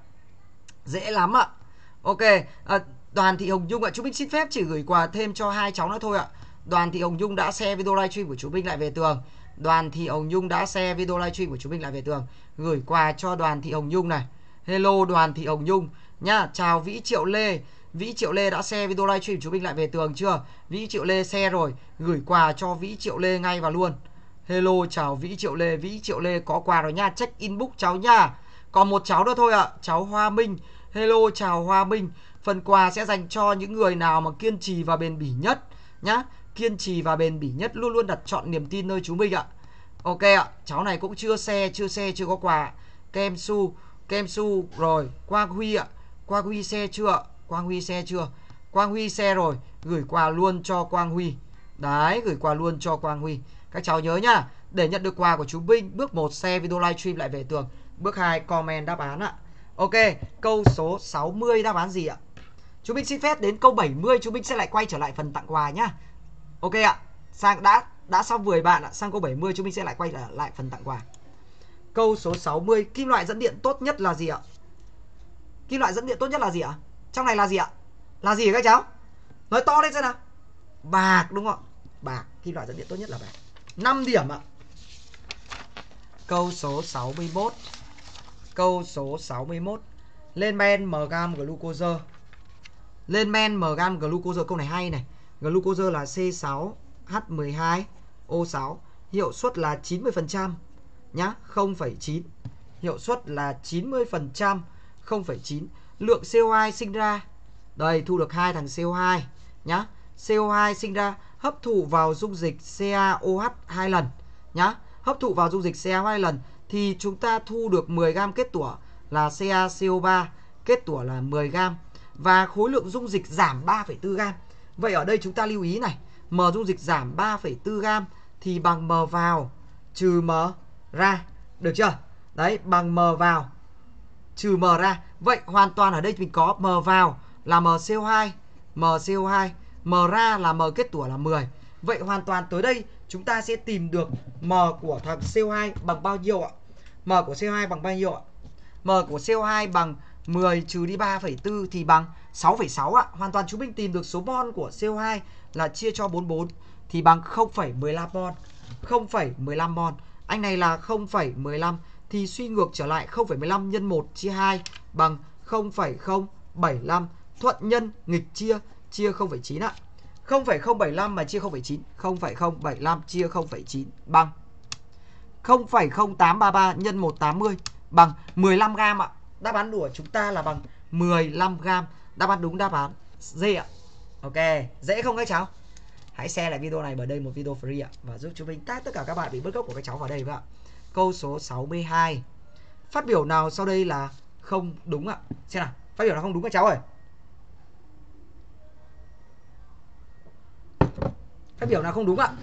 Dễ lắm ạ. Ok, à, Đoàn Thị Hồng Nhung ạ. Chú Minh xin phép chỉ gửi quà thêm cho hai cháu nữa thôi ạ. Đoàn Thị Hồng Nhung đã share video livestream của chú Minh lại về tường. Đoàn Thị Hồng Nhung đã share video livestream của chú Minh lại về tường, gửi quà cho Đoàn Thị Hồng Nhung này. Hello Đoàn Thị Hồng Nhung nha. Chào Vĩ Triệu Lê. Vĩ Triệu Lê đã share video livestream chú Minh lại về tường chưa? Vĩ Triệu Lê share rồi, gửi quà cho Vĩ Triệu Lê ngay và luôn. Hello chào Vĩ Triệu Lê. Vĩ Triệu Lê có quà rồi nha, check inbox cháu nha. Còn một cháu nữa thôi ạ, cháu Hoa Minh. Hello chào Hoa Minh. Phần quà sẽ dành cho những người nào mà kiên trì và bền bỉ nhất nhá. Kiên trì và bền bỉ nhất, luôn luôn đặt chọn niềm tin nơi chú Minh ạ. Ok ạ, cháu này cũng chưa share, chưa share, chưa có quà. Kem Su, Kem Su rồi. Quang Huy ạ. Quang Huy share chưa ạ? Quang Huy share chưa? Quang Huy share rồi, gửi quà luôn cho Quang Huy. Đấy, gửi quà luôn cho Quang Huy. Các cháu nhớ nhá, để nhận được quà của chú Minh, bước một share video livestream lại về tường. Bước hai comment đáp án ạ. Ok, câu số sáu mươi đáp án gì ạ? Chú Minh xin phép đến câu bảy mươi chú Minh sẽ lại quay trở lại phần tặng quà nhá. Ok ạ. Sang đã đã xong mười bạn ạ, sang câu bảy mươi chúng mình sẽ lại quay lại phần tặng quà. Câu số sáu mươi, kim loại dẫn điện tốt nhất là gì ạ? Kim loại dẫn điện tốt nhất là gì ạ? Trong này là gì ạ? Là gì các cháu? Nói to lên xem nào. Bạc đúng không ạ? Bạc, kim loại dẫn điện tốt nhất là bạc. năm điểm ạ. Câu số sáu mươi mốt. Câu số sáu mươi mốt. Lên men mg glucose. Lên men mg glucose, câu này hay này. Glucose là C sáu H mười hai O sáu, hiệu suất là chín mươi phần trăm nhá, không phẩy chín. Hiệu suất là chín mươi phần trăm, không phẩy chín. Lượng C O hai sinh ra. Đây, thu được hai thằng C O hai nhá. C O hai sinh ra hấp thụ vào dung dịch CaOH hai lần nhá. Hấp thụ vào dung dịch CaOH hai lần thì chúng ta thu được mười gam kết tủa là CaCO ba, kết tủa là mười gam và khối lượng dung dịch giảm ba phẩy bốn gam. Vậy ở đây chúng ta lưu ý này, M dung dịch giảm ba phẩy bốn gam thì bằng M vào trừ M ra, được chưa? Đấy, bằng M vào trừ M ra. Vậy hoàn toàn ở đây mình có M vào là M C O hai, M C O hai, M ra là M kết tủa là mười. Vậy hoàn toàn tới đây chúng ta sẽ tìm được M của thằng C O hai bằng bao nhiêu ạ? M của C O hai bằng bao nhiêu ạ? M của C O hai bằng mười trừ đi ba phẩy bốn thì bằng sáu phẩy sáu ạ. Hoàn toàn chúng mình tìm được số mol của xê o hai là chia cho bốn mươi bốn thì bằng không phẩy mười lăm mol. không phẩy mười lăm mol. Anh này là không phẩy mười lăm thì suy ngược trở lại không phẩy mười lăm nhân một chia hai bằng không phẩy không bảy lăm. Thuận nhân nghịch chia, chia không phẩy chín ạ. không phẩy không bảy lăm mà chia không phẩy chín, không phẩy không bảy lăm chia không phẩy chín bằng không phẩy không tám ba ba nhân một trăm tám mươi bằng mười lăm gam ạ. Đáp án của chúng ta là bằng mười lăm gam. Đáp án đúng đáp án D ạ. Ok, dễ không các cháu? Hãy share lại video này bởi đây một video free ạ, và giúp chúng mình tag tất cả các bạn bị bứt gốc của các cháu vào đây ạ. Câu số sáu mươi hai. Phát biểu nào sau đây là không đúng ạ? Xem nào, phát biểu nào không đúng các cháu ơi? Phát biểu nào không đúng ạ?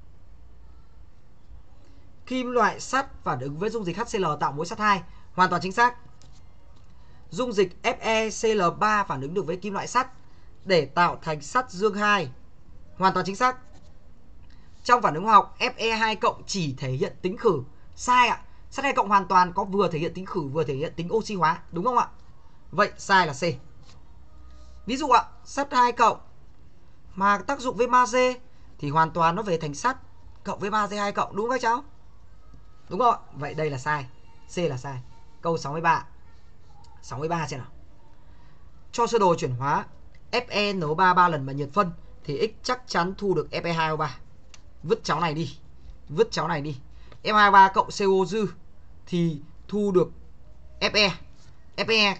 Kim loại sắt phản ứng với dung dịch HCl tạo mối sắt hai. Hoàn toàn chính xác. Dung dịch FeCl ba phản ứng được với kim loại sắt để tạo thành sắt dương hai. Hoàn toàn chính xác. Trong phản ứng hóa học, Fe hai cộng chỉ thể hiện tính khử. Sai ạ. Sắt hai cộng hoàn toàn có vừa thể hiện tính khử vừa thể hiện tính oxy hóa, đúng không ạ? Vậy sai là C. Ví dụ ạ, sắt hai cộng mà tác dụng với magie thì hoàn toàn nó về thành sắt cộng với magie hai cộng, đúng không các cháu? Đúng không ạ? Vậy đây là sai. C là sai. Câu sáu mươi ba. sáu mươi ba xem nào. Cho sơ đồ chuyển hóa Fe ba ba lần mà nhiệt phân thì X chắc chắn thu được Fe hai O ba. Vứt cháu này đi. Vứt cháu này đi. Fe hai O ba cộng xê o dư thì thu được Fe. Fe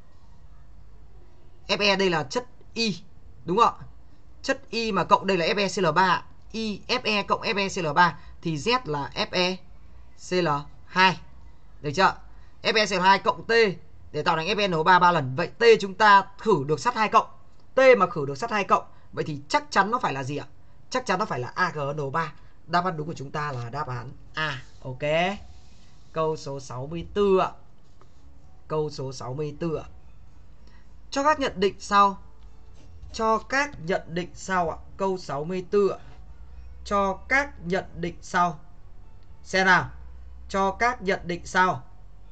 Fe đây là chất Y, đúng không ạ? Chất Y mà cộng đây là FeCl ba. Y Fe cộng FeCl ba thì Z là FeCl hai. Được chưa? FeCl hai cộng T để tạo thành FeNO ba ba lần. Vậy T chúng ta khử được sắt hai cộng. T mà khử được sắt hai cộng, vậy thì chắc chắn nó phải là gì ạ? Chắc chắn nó phải là a giê en o ba. Đáp án đúng của chúng ta là đáp án A. Ok. Câu số sáu mươi tư ạ. Câu số sáu mươi tư ạ. Cho các nhận định sau. Cho các nhận định sau ạ. Câu sáu mươi tư ạ. Cho các nhận định sau. Xem nào. Cho các nhận định sau.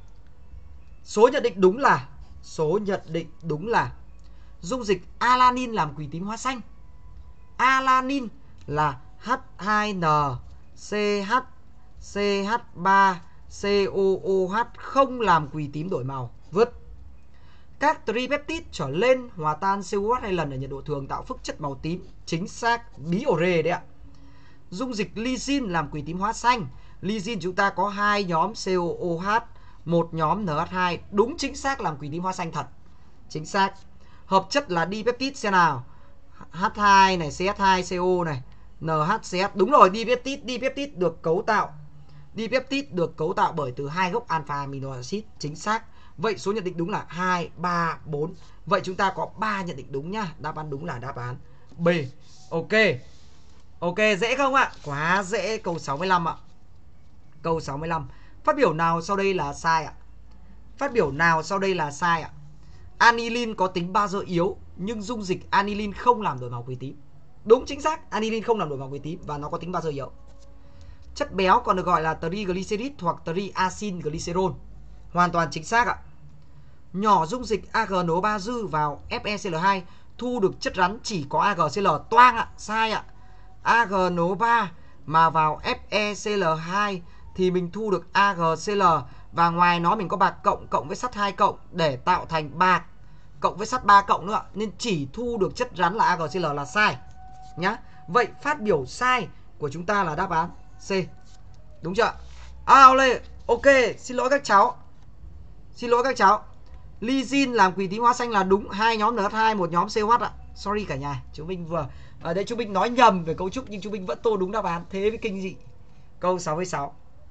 Số nhận định đúng là Số nhận định đúng là dung dịch alanin làm quỳ tím hóa xanh. Alanin là H hai N C H C H ba C O O H không làm quỳ tím đổi màu. Vứt. Các tripeptide trở lên hòa tan xê o hát hai lần ở nhiệt độ thường tạo phức chất màu tím. Chính xác. Bí ổ rề đấy ạ. Dung dịch lysine làm quỳ tím hóa xanh. Lysine chúng ta có hai nhóm C O O H, một nhóm N H hai. Đúng chính xác làm quỳ tím hóa xanh thật. Chính xác. Hợp chất là dipeptide xem nào. H hai này, C H hai C O này, N H C H. Đúng rồi, dipeptide. Dipeptide được cấu tạo Dipeptide được cấu tạo bởi từ hai gốc alpha amino acid. Chính xác. Vậy số nhận định đúng là hai, ba, bốn. Vậy chúng ta có ba nhận định đúng nhá. Đáp án đúng là đáp án B. Ok. Ok, dễ không ạ? Quá dễ. Câu sáu mươi lăm ạ. Câu sáu mươi lăm. Phát biểu nào sau đây là sai ạ? Phát biểu nào sau đây là sai ạ? Anilin có tính bazơ yếu nhưng dung dịch anilin không làm đổi màu quỳ tím. Đúng chính xác, anilin không làm đổi màu quỳ tím và nó có tính bazơ yếu. Chất béo còn được gọi là triglycerid hoặc triacylglycerol. Hoàn toàn chính xác ạ. Nhỏ dung dịch a giê en o ba dư vào FeCl hai thu được chất rắn chỉ có a giê xê lờ. Toang ạ, sai ạ. a giê en o ba mà vào FeCl hai thì mình thu được a giê xê lờ và ngoài nó mình có bạc cộng cộng với sắt hai cộng để tạo thành bạc cộng với sắt ba cộng nữa, nên chỉ thu được chất rắn là a giê xê lờ là sai nhá. Vậy phát biểu sai của chúng ta là đáp án C. Đúng chưa? À, lê. Ok, xin lỗi các cháu. Xin lỗi các cháu. Lysine làm quỳ tím hóa xanh là đúng, hai nhóm N H hai, một nhóm C O H ạ. Sorry cả nhà, chúng mình vừa ở đây chúng mình nói nhầm về cấu trúc nhưng chúng mình vẫn tô đúng đáp án, thế mới kinh dị. Câu sáu mươi sáu.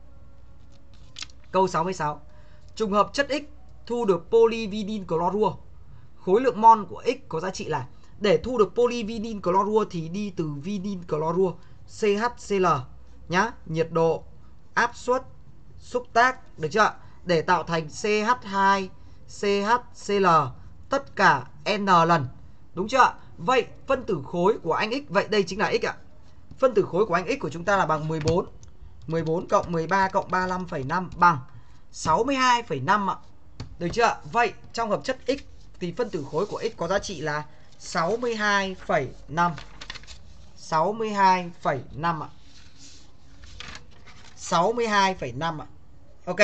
Câu sáu mươi sáu. Trùng hợp chất X thu được polyvinyl chlorua. Khối lượng mol của X có giá trị là, để thu được polyvinyl chlorua thì đi từ vinyl chlorua C H C L nhá, nhiệt độ, áp suất, xúc tác, được chưa? Để tạo thành C H hai C H C L tất cả N lần. Đúng chưa? Vậy phân tử khối của anh X, vậy đây chính là X ạ. Phân tử khối của anh X của chúng ta là bằng mười bốn. mười bốn cộng mười ba cộng ba mươi lăm phẩy năm bằng sáu mươi hai phẩy năm ạ. Được chưa? Vậy trong hợp chất X thì phân tử khối của X có giá trị là sáu mươi hai phẩy năm. sáu mươi hai phẩy năm ạ. sáu mươi hai phẩy năm ạ. Ok.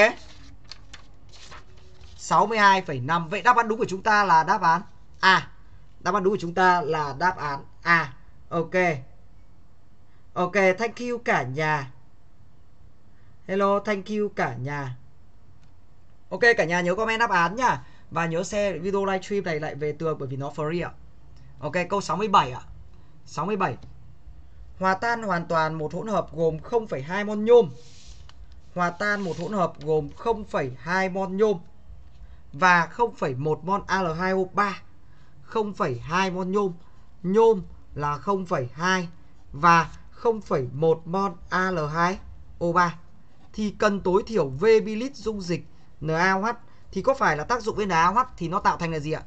sáu mươi hai phẩy năm. Vậy đáp án đúng của chúng ta là đáp án A. Đáp án đúng của chúng ta là đáp án A. Ok. Ok, thank you cả nhà. Hello, thank you cả nhà. Ok, cả nhà nhớ comment đáp án nhá. Và nhớ share video livestream này lại về tường bởi vì nó free ạ. Ok, câu sáu mươi bảy ạ. sáu mươi bảy. Hòa tan hoàn toàn một hỗn hợp gồm không phẩy hai mol nhôm. Hòa tan một hỗn hợp gồm không phẩy hai mol nhôm và không phẩy một mol A L hai O ba. không phẩy hai mol nhôm. Nhôm là không phẩy hai và không phẩy một mol A L hai O ba. Thì cần tối thiểu V bi-lít dung dịch NaOH. Thì có phải là tác dụng với NaOH thì nó tạo thành là gì ạ?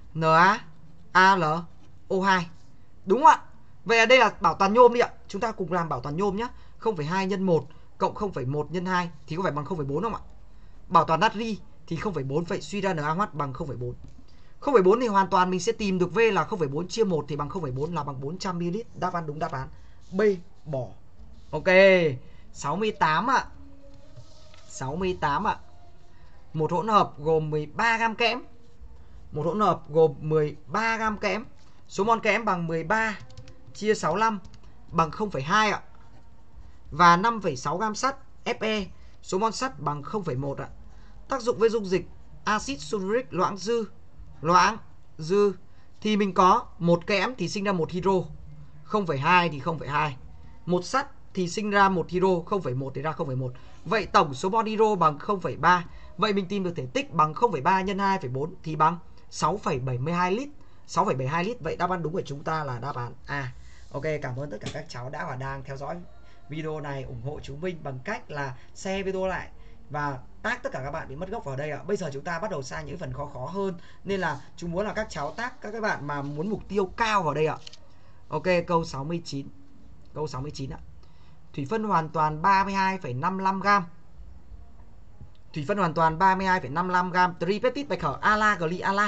NaAlO hai. Đúng không ạ? Vậy là đây là bảo toàn nhôm đi ạ. Chúng ta cùng làm bảo toàn nhôm nhé. không phẩy hai nhân một cộng không phẩy một nhân hai thì có phải bằng không phẩy bốn không ạ? Bảo toàn natri thì không phẩy bốn, vậy suy ra NaOH bằng không phẩy bốn. không phẩy bốn thì hoàn toàn mình sẽ tìm được V là không phẩy bốn chia một thì bằng không phẩy bốn là bằng bốn trăm mi-li-lít. Đáp án đúng đáp án B, bỏ. Ok, sáu mươi tám ạ. sáu mươi tám ạ. Một hỗn hợp gồm mười ba gam kẽm. Một hỗn hợp gồm mười ba gam kẽm. Số mol kẽm bằng mười ba chia sáu mươi lăm bằng không phẩy hai ạ. Và năm phẩy sáu gam sắt Fe. Số mol sắt bằng không phẩy một ạ. Tác dụng với dung dịch axit sulfuric loãng dư. Loãng dư thì mình có một kẽm thì sinh ra một hydro, không phẩy hai thì không phẩy hai. Một sắt thì sinh ra một hydro, không phẩy một thì ra không phẩy một. Vậy tổng số mol hydro bằng không phẩy ba. Vậy mình tìm được thể tích bằng không phẩy ba nhân hai phẩy bốn thì bằng sáu phẩy bảy mươi hai lít. sáu phẩy bảy mươi hai lít. Vậy đáp án đúng của chúng ta là đáp án A. Ok, cảm ơn tất cả các cháu đã và đang theo dõi video này, ủng hộ chúng mình bằng cách là share video lại và tag tất cả các bạn bị mất gốc vào đây ạ. Bây giờ chúng ta bắt đầu sang những phần khó khó hơn, nên là chúng muốn là các cháu tag các các bạn mà muốn mục tiêu cao vào đây ạ. Ok, câu sáu mươi chín. Câu sáu mươi chín ạ. Thủy phân hoàn toàn ba mươi hai phẩy năm mươi lăm gam. Thủy phân hoàn toàn ba mươi hai phẩy năm mươi lăm gam tripeptide bạch khở ala gly ala.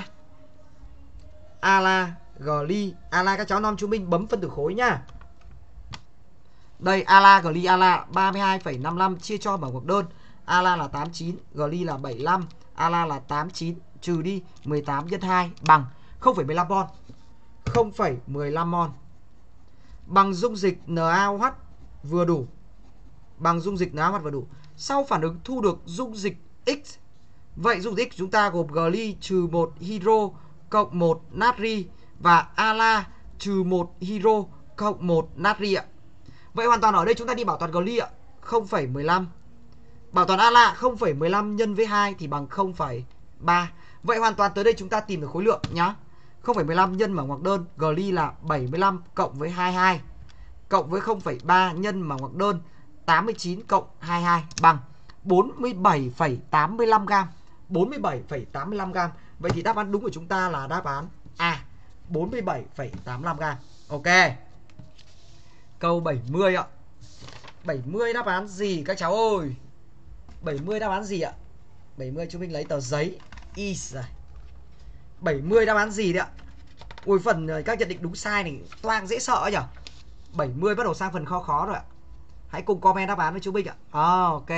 Ala gly ala, các cháu nom chúng mình bấm phân tử khối nhá. Đây, ala gly ala ba mươi hai phẩy năm mươi lăm chia cho mở ngoặc đơn. Ala là tám mươi chín, gly là bảy mươi lăm, ala là tám mươi chín trừ đi mười tám nhân hai bằng không phẩy mười lăm mol. không phẩy mười lăm mol. Bằng dung dịch NaOH vừa đủ. Bằng dung dịch NaOH vừa đủ. Sau phản ứng thu được dung dịch X. Vậy dung dịch X chúng ta gồm gly trừ một hydro cộng một natri và ala trừ một hydro cộng một natri ạ. Vậy hoàn toàn ở đây chúng ta đi bảo toàn gly ạ, không phẩy mười lăm. Bảo toàn ala không phẩy mười lăm nhân với hai thì bằng không phẩy ba. Vậy hoàn toàn tới đây chúng ta tìm được khối lượng nhá. không phẩy mười lăm nhân mở ngoặc đơn, gly là bảy mươi lăm cộng với hai mươi hai cộng với không phẩy ba nhân mở ngoặc đơn tám mươi chín cộng hai mươi hai bằng bốn mươi bảy phẩy tám mươi lăm gam. bốn mươi bảy phẩy tám mươi lăm gam. Vậy thì đáp án đúng của chúng ta là đáp án A, bốn mươi bảy phẩy tám mươi lăm gam. Ok. Câu bảy mươi ạ. bảy mươi đáp án gì các cháu ơi? bảy mươi đáp án gì ạ? bảy mươi chúng mình lấy tờ giấy. Is rồi. bảy mươi đáp án gì đấy ạ? Ui, phần các nhận định đúng sai này toang dễ sợ nhỉ? bảy mươi bắt đầu sang phần khó khó rồi ạ. Hãy cùng comment đáp án với chú Bích ạ. À, ok.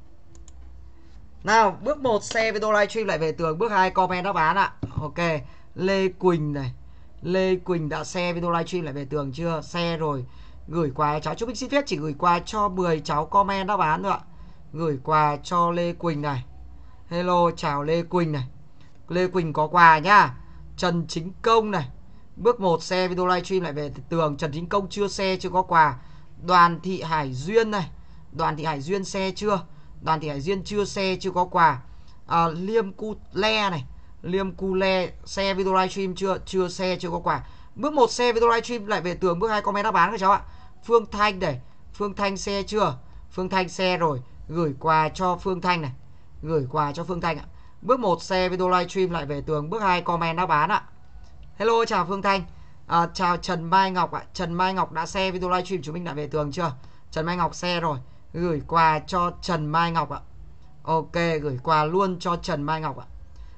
Nào, bước một share video livestream lại về tường, bước hai comment đáp án ạ. Ok. Lê Quỳnh này. Lê Quỳnh đã share video livestream lại về tường chưa? Share rồi. Gửi quà cháu, chú Bích xin phép chỉ gửi quà cho mười cháu comment đáp án thôi ạ. Gửi quà cho Lê Quỳnh này. Hello, chào Lê Quỳnh này. Lê Quỳnh có quà nhá. Trần Chính Công này. Bước một share video livestream lại về tường. Trần Chính Công chưa share, chưa có quà. Đoàn Thị Hải Duyên này. Đoàn Thị Hải Duyên share chưa? Đoàn Thị Hải Duyên chưa share, chưa có quà. à, Liêm Cu Le này. Liêm Cu Le share video livestream chưa? Chưa share, chưa có quà. Bước một share video livestream lại về tường. Bước hai comment đáp án các cháu ạ. Phương Thanh này. Phương Thanh share chưa? Phương Thanh share rồi. Gửi quà cho Phương Thanh này. Gửi quà cho Phương Thanh ạ. Bước một share video livestream lại về tường. Bước hai comment đáp án ạ. Hello, chào Phương Thanh. à, Chào Trần Mai Ngọc ạ. Trần Mai Ngọc đã share video livestream chúng mình lại về tường chưa? Trần Mai Ngọc share rồi. Gửi quà cho Trần Mai Ngọc ạ. Ok, gửi quà luôn cho Trần Mai Ngọc ạ.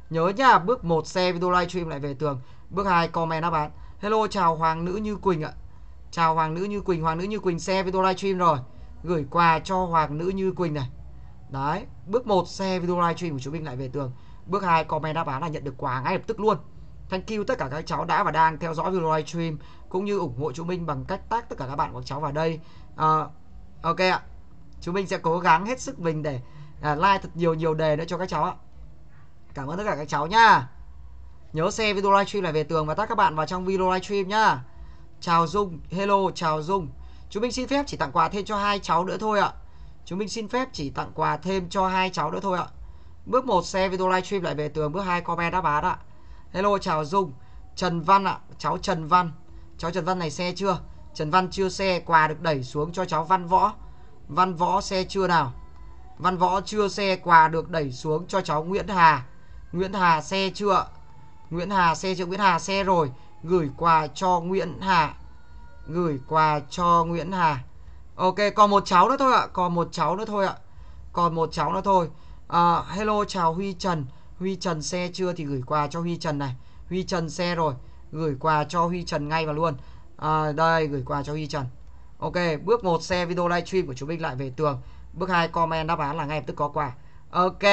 Nhớ nhá, bước một share video livestream lại về tường. Bước hai comment đáp án. Hello, chào Hoàng nữ Như Quỳnh ạ. Chào Hoàng nữ Như Quỳnh. Hoàng nữ Như Quỳnh share video livestream rồi. Gửi quà cho Hoàng nữ Như Quỳnh này. Đấy, bước một share video livestream của chúng mình lại về tường. Bước hai comment đáp án là nhận được quà ngay lập tức luôn. Thank you tất cả các cháu đã và đang theo dõi video livestream cũng như ủng hộ chúng mình bằng cách tag tất cả các bạn của các cháu vào đây. Uh, ok ạ. Chúng mình sẽ cố gắng hết sức mình để uh, like thật nhiều nhiều đề nữa cho các cháu ạ. Cảm ơn tất cả các cháu nhá. Nhớ share video livestream lại về tường và tag các bạn vào trong video livestream nhá. Chào Dung, hello, chào Dung. Chúng mình xin phép chỉ tặng quà thêm cho hai cháu nữa thôi ạ. Chúng mình xin phép chỉ tặng quà thêm cho hai cháu nữa thôi ạ. Bước một share video livestream lại về tường, bước hai comment đáp án ạ. Hello, chào Dung. Trần Văn ạ, cháu Trần Văn. Cháu Trần Văn này share chưa? Trần Văn chưa share, quà được đẩy xuống cho cháu Văn Võ. Văn Võ share chưa nào? Văn Võ chưa share, quà được đẩy xuống cho cháu Nguyễn Hà. Nguyễn Hà share chưa? Nguyễn Hà share chưa? Nguyễn Hà share rồi. Gửi quà cho Nguyễn Hà. Gửi quà cho Nguyễn Hà. Ok, còn một cháu nữa thôi ạ. Còn một cháu nữa thôi ạ. Còn một cháu nữa thôi. uh, Hello, chào Huy Trần. Huy Trần share chưa thì gửi quà cho Huy Trần này. Huy Trần share rồi. Gửi quà cho Huy Trần ngay vào luôn. à, Đây, gửi quà cho Huy Trần. Ok, bước một share video livestream của chúng mình lại về tường. Bước hai comment đáp án là ngay lập tức có quà. Ok.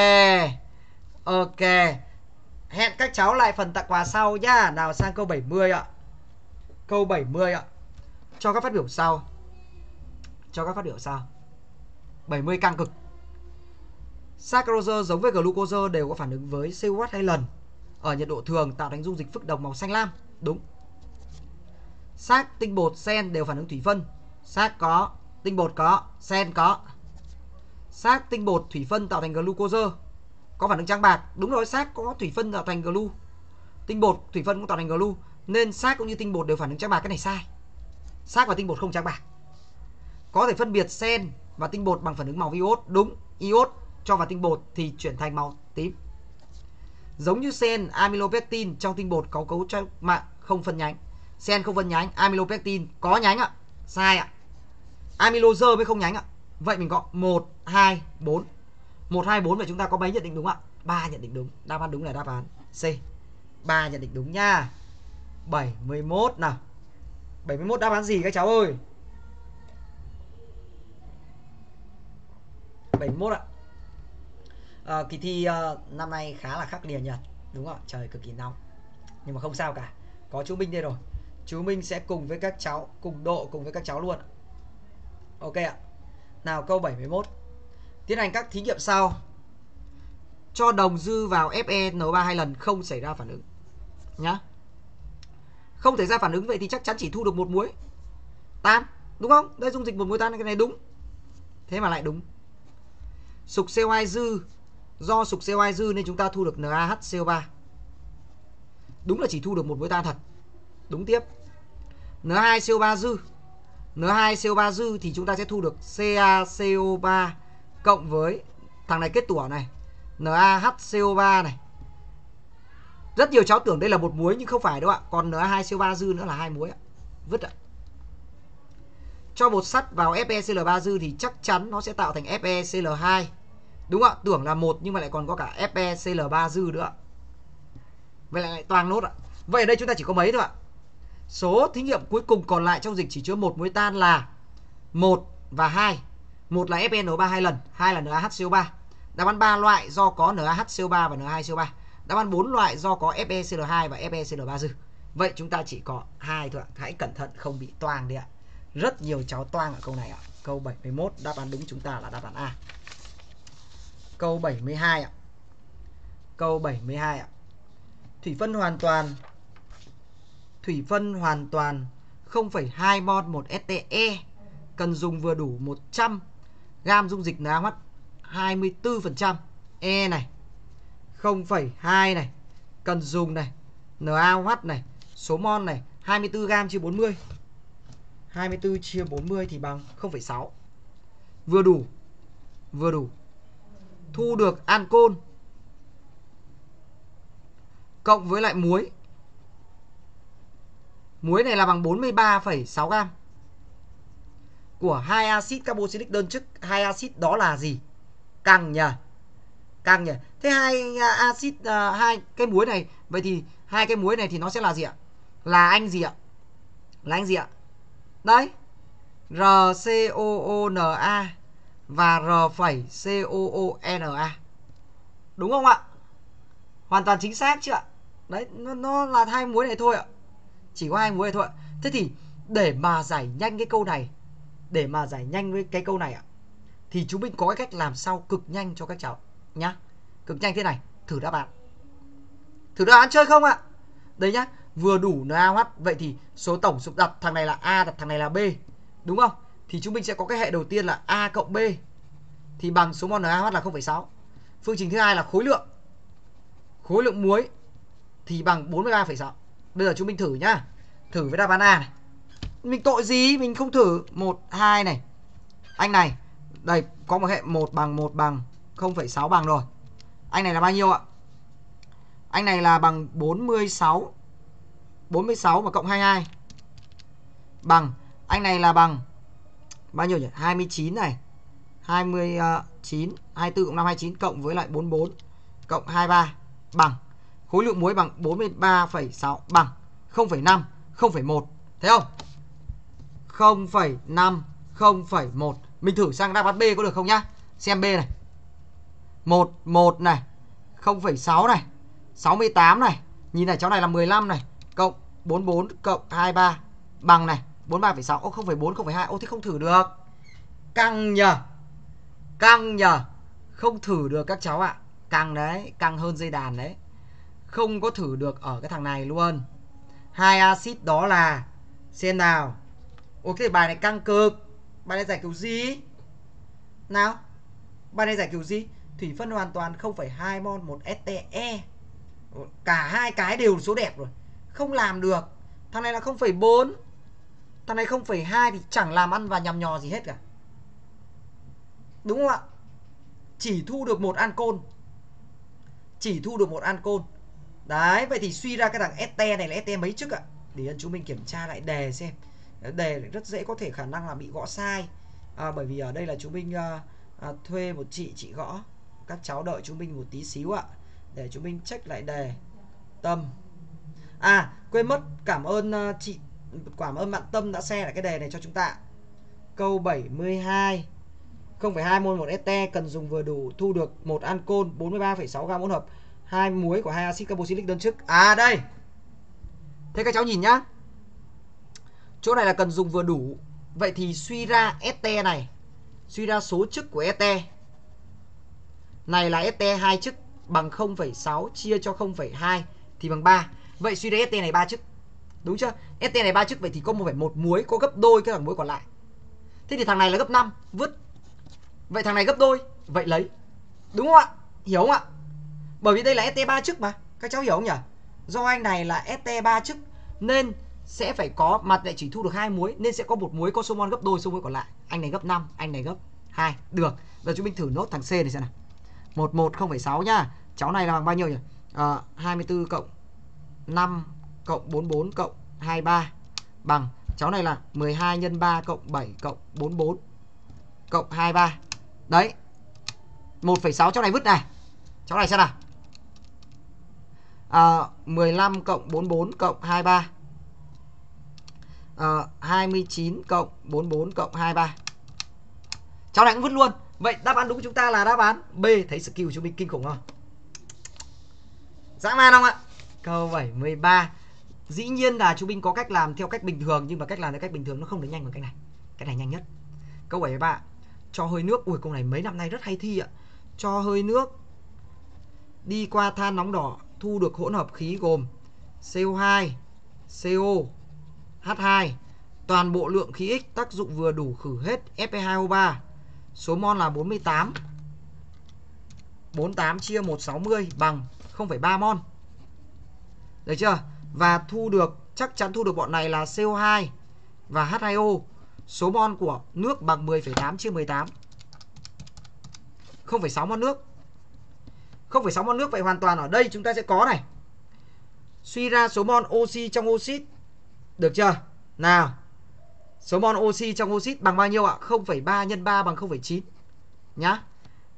Ok. Hẹn các cháu lại phần tặng quà sau nhá. Nào sang câu bảy mươi ạ. Câu bảy mươi ạ. Cho các phát biểu sau. Cho các phát biểu sau. bảy mươi căng cực. Saccharose giống với glucose đều có phản ứng với xê o hát hai lần ở nhiệt độ thường tạo thành dung dịch phức đồng màu xanh lam. Đúng. Xác, tinh bột, sen đều phản ứng thủy phân. Xác có, tinh bột có, sen có. Xác, tinh bột, thủy phân tạo thành glucose có phản ứng trắng bạc. Đúng rồi, xác có thủy phân tạo thành glu. Tinh bột, thủy phân cũng tạo thành glu. Nên xác cũng như tinh bột đều phản ứng trắng bạc. Cái này sai. Xác và tinh bột không trắng bạc. Có thể phân biệt sen và tinh bột bằng phản ứng màu iốt. Đúng, iốt cho vào tinh bột thì chuyển thành màu tím. Giống như sen, amylopectin trong tinh bột có cấu trúc mạng không phân nhánh. Sen không phân nhánh, amylopectin có nhánh ạ. Sai ạ. Amylose mới không nhánh ạ. Vậy mình có một, hai, bốn. một, hai, bốn và chúng ta có mấy nhận định đúng ạ? ba nhận định đúng. Đáp án đúng là đáp án C. ba nhận định đúng nha. bảy mươi mốt nào. bảy mươi mốt đáp án gì các cháu ơi? bảy mươi mốt ạ. À, kỳ thi uh, năm nay khá là khắc nghiệt nhỉ. Đúng không? Trời cực kỳ nóng. Nhưng mà không sao cả. Có chú Minh đây rồi. Chú Minh sẽ cùng với các cháu, cùng độ cùng với các cháu luôn. Ok ạ. Nào câu bảy mươi mốt. Tiến hành các thí nghiệm sau. Cho đồng dư vào ép e en o ba hai lần không xảy ra phản ứng. Nhá. Không xảy ra phản ứng vậy thì chắc chắn chỉ thu được một muối tan. Đúng không? Đây dung dịch một muối tan, cái này đúng. Thế mà lại đúng. Sục xê o hai dư. Do sục xê o hai dư nên chúng ta thu được en a hát xê o ba. Đúng là chỉ thu được một muối tan thật. Đúng tiếp. en a hai xê o ba dư. en a hai xê o ba dư thì chúng ta sẽ thu được xê a xê o ba cộng với thằng này kết tủa này, en a hát xê o ba này. Rất nhiều cháu tưởng đây là một muối nhưng không phải đâu ạ. Còn en a hai xê o ba dư nữa là hai muối ạ. Vứt ạ. Cho bột sắt vào ép e xê lờ ba dư thì chắc chắn nó sẽ tạo thành ép e xê lờ hai. Đúng ạ, tưởng là một nhưng mà lại còn có cả ép e xê lờ ba dư nữa ạ. Vậy lại toang nốt ạ. Vậy ở đây chúng ta chỉ có mấy thôi ạ? Số thí nghiệm cuối cùng còn lại trong dịch chỉ chứa một muối tan là một và hai. một là ép e en o ba hai lần, hai là en a hát xê o ba. Đáp án ba loại do có en a hát xê o ba và en a hai xê o ba. Đáp án bốn loại do có ép e xê lờ hai và ép e xê lờ ba dư. Vậy chúng ta chỉ có hai thôi ạ. Hãy cẩn thận không bị toang đi ạ. Rất nhiều cháu toang ở câu này ạ. Câu bảy mươi mốt đáp án đúng chúng ta là đáp án A. Câu bảy mươi hai ạ. Câu bảy mươi hai ạ. Thủy phân hoàn toàn Thủy phân hoàn toàn không phẩy hai mol một ét tê e cần dùng vừa đủ một trăm gam dung dịch en a hát hai mươi tư phần trăm E này, không phẩy hai này, cần dùng này, en a ô hát này, số mol này, hai mươi tư gam chia bốn mươi. hai mươi tư chia bốn mươi thì bằng không phẩy sáu. Vừa đủ. Vừa đủ. Thu được ancol cộng với lại muối. Muối này là bằng bốn mươi ba phẩy sáu gam của hai axit carboxylic đơn chức. Hai axit đó là gì? Căng nhỉ? K Căng nhỉ. Thế hai axit uh, hai cái muối này, vậy thì hai cái muối này thì nó sẽ là gì ạ? Là anh gì ạ? Là anh gì ạ? Đấy. RCOONa và R phẩy COONa. Đúng không ạ? Hoàn toàn chính xác chưa ạ? Đấy, nó, nó là hai muối này thôi ạ. Chỉ có hai muối này thôi ạ. Thế thì để mà giải nhanh cái câu này, để mà giải nhanh với cái câu này ạ, thì chúng mình có cái cách làm sau cực nhanh cho các cháu nhá. Cực nhanh thế này, thử đáp án. Thử đáp án chơi không ạ? Đấy nhá, vừa đủ NaOH, vậy thì số tổng số đặt thằng này là A, đặt thằng này là B, đúng không? Thì chúng mình sẽ có cái hệ đầu tiên là A cộng B thì bằng số mol NaOH là không phẩy sáu. Phương trình thứ hai là khối lượng. Khối lượng muối thì bằng bốn mươi ba phẩy sáu. Bây giờ chúng mình thử nhá. Thử với đáp án A này. Mình tội gì mình không thử. một, hai này. Anh này, đây có một hệ một bằng một bằng không phẩy sáu bằng rồi. Anh này là bao nhiêu ạ? Anh này là bằng bốn mươi sáu. bốn mươi sáu mà cộng hai mươi hai bằng, anh này là bằng bao nhiêu nhỉ? hai mươi chín này. hai mươi chín, hai mươi tư cộng năm, hai mươi chín cộng với lại bốn mươi bốn cộng hai mươi ba bằng, khối lượng muối bằng bốn mươi ba phẩy sáu bằng không phẩy năm, không phẩy một. Thấy không? không phẩy năm, không phẩy một. Mình thử sang đáp án B có được không nhá? Xem B này. một, một này, không phẩy sáu này, sáu mươi tám này. Nhìn này, cháu này là mười lăm này, cộng bốn mươi bốn cộng hai mươi ba bằng này, bốn mươi ba phẩy sáu. Ô, không phẩy bốn, không phẩy hai. Ô, thế không thử được. Căng nhờ. Căng nhờ. Không thử được các cháu ạ. Căng đấy, căng hơn dây đàn đấy. Không có thử được ở cái thằng này luôn. Hai axit đó là xem nào. Ồ, cái bài này căng cực. Bài này giải kiểu gì? Nào. Bài này giải kiểu gì? Thủy phân hoàn toàn không phẩy hai mol một ét tê e. Cả hai cái đều số đẹp rồi. Không làm được. Thằng này là không phẩy bốn. Thằng này không phẩy hai thì chẳng làm ăn và nhằm nhò gì hết cả. Đúng không ạ? Chỉ thu được một ancol. Chỉ thu được một ancol. Đấy, vậy thì suy ra cái thằng este này là este mấy chức ạ? Để chúng mình kiểm tra lại đề xem. Đề rất dễ có thể khả năng là bị gõ sai. À, bởi vì ở đây là chúng mình à, à, thuê một chị chị gõ. Các cháu đợi chúng mình một tí xíu ạ. Để chúng mình check lại đề. Tâm. À, quên mất, cảm ơn uh, chị, cảm ơn bạn Tâm đã share lại cái đề này cho chúng ta. Câu bảy mươi hai. không phẩy hai mol một este cần dùng vừa đủ thu được một ancol bốn mươi ba phẩy sáu gam hỗn hợp hai muối của hai axit carboxylic đơn chức. À đây. Thế các cháu nhìn nhá. Chỗ này là cần dùng vừa đủ. Vậy thì suy ra este này, suy ra số chức của este này là este hai chức bằng không phẩy sáu chia cho không phẩy hai thì bằng ba. Vậy suy ra este này ba chức. Đúng chưa? Este này ba chức, vậy thì có một phẩy một muối có gấp đôi cái thằng muối còn lại. Thế thì thằng này là gấp năm, vứt. Vậy thằng này gấp đôi, vậy lấy. Đúng không ạ? Hiểu không ạ? Bởi vì đây là este ba chức mà. Các cháu hiểu không nhỉ? Do anh này là este ba chức nên sẽ phải có, mặt lại chỉ thu được hai muối nên sẽ có một muối có số mol gấp đôi số muối còn lại. Anh này gấp năm, anh này gấp hai. Được. Giờ chúng mình thử nốt thằng C này xem nào. một một không phẩy sáu nhá. Cháu này là bằng bao nhiêu nhỉ? À, hai mươi tư cộng năm cộng bốn mươi bốn cộng hai mươi ba bằng, cháu này là mười hai nhân ba cộng bảy cộng bốn mươi bốn cộng hai mươi ba. Đấy. một phẩy sáu cháu này vứt này. Cháu này xem nào. À, mười lăm cộng bốn mươi bốn cộng hai mươi ba. À, hai mươi chín cộng bốn mươi bốn cộng hai mươi ba. Cháu này cũng vứt luôn. Vậy đáp án đúng của chúng ta là đáp án B. Thấy skill chúng mình kinh khủng không? Dã man không ạ? Câu bảy mươi ba. Dĩ nhiên là chúng mình có cách làm theo cách bình thường, nhưng mà cách làm theo cách bình thường nó không được nhanh bằng cách này. Cái này nhanh nhất. Câu bảy mươi ba. Cho hơi nước. Ui, câu này mấy năm nay rất hay thi ạ. Cho hơi nước đi qua than nóng đỏ thu được hỗn hợp khí gồm xê o hai, xê o, hát hai. Toàn bộ lượng khí X tác dụng vừa đủ khử hết ép e hai o ba. Số mol là bốn mươi tám. bốn mươi tám chia một trăm sáu mươi bằng không phẩy ba mol. Được chưa? Và thu được, chắc chắn thu được bọn này là xê o hai và hát hai o. Số mol của nước bằng mười phẩy tám chia mười tám. không phẩy sáu mol nước. không phẩy sáu mol nước, vậy hoàn toàn ở đây chúng ta sẽ có này. Suy ra số mol oxy trong oxit. Được chưa? Nào. Số mol oxy trong oxit bằng bao nhiêu ạ? không phẩy ba nhân ba bằng không phẩy chín. Nhá.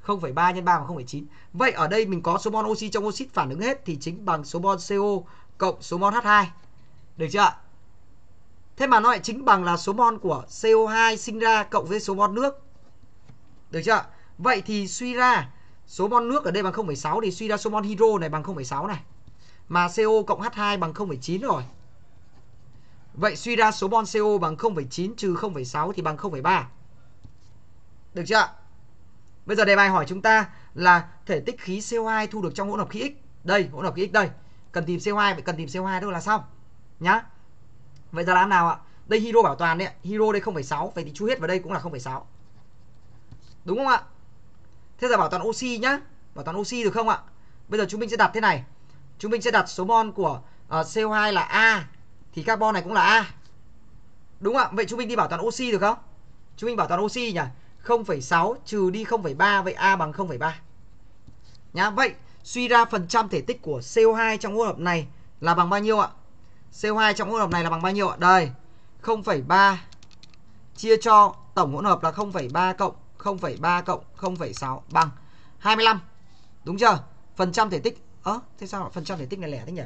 không phẩy ba nhân ba bằng không phẩy chín. Vậy ở đây mình có số mol oxy trong oxit phản ứng hết thì chính bằng số mol xê o cộng số mol H hai. Được chưa? Thế mà nó lại chính bằng là số mol của xê o hai sinh ra cộng với số mol nước. Được chưa? Vậy thì suy ra số mol nước ở đây bằng không phẩy sáu thì suy ra số mol hydro này bằng không phẩy sáu này. Mà xê o cộng H hai bằng không phẩy chín rồi. Vậy suy ra số mol xê o bằng không phẩy chín trừ không phẩy sáu thì bằng không phẩy ba. Được chưa? Bây giờ đề bài hỏi chúng ta là thể tích khí xê o hai thu được trong hỗn hợp khí X. Đây, hỗn hợp khí X đây. Cần tìm xê o hai, vậy cần tìm xê o hai đâu là xong. Nhá. Vậy giờ làm nào ạ? Đây hydro bảo toàn đấy, hydro đây không phẩy sáu, vậy thì chui hết vào đây cũng là không phẩy sáu. Đúng không ạ? Thế giờ bảo toàn oxy nhá. Bảo toàn oxy được không ạ? Bây giờ chúng mình sẽ đặt thế này. Chúng mình sẽ đặt số mol của uh, xê o hai là A thì carbon này cũng là A. Đúng không ạ? Vậy chúng mình đi bảo toàn oxy được không? Chúng mình bảo toàn oxy nhỉ? không phẩy sáu trừ đi không phẩy ba, vậy A bằng không phẩy ba. Nhá, vậy suy ra phần trăm thể tích của xê o hai trong hỗn hợp này là bằng bao nhiêu ạ? xê o hai trong hỗn hợp này là bằng bao nhiêu ạ? Đây, không phẩy ba chia cho tổng hỗn hợp là không phẩy ba cộng không phẩy ba cộng không phẩy sáu bằng hai mươi lăm. Đúng chưa? Phần trăm thể tích. Ơ, thế sao phần trăm thể tích này lẻ thế nhỉ?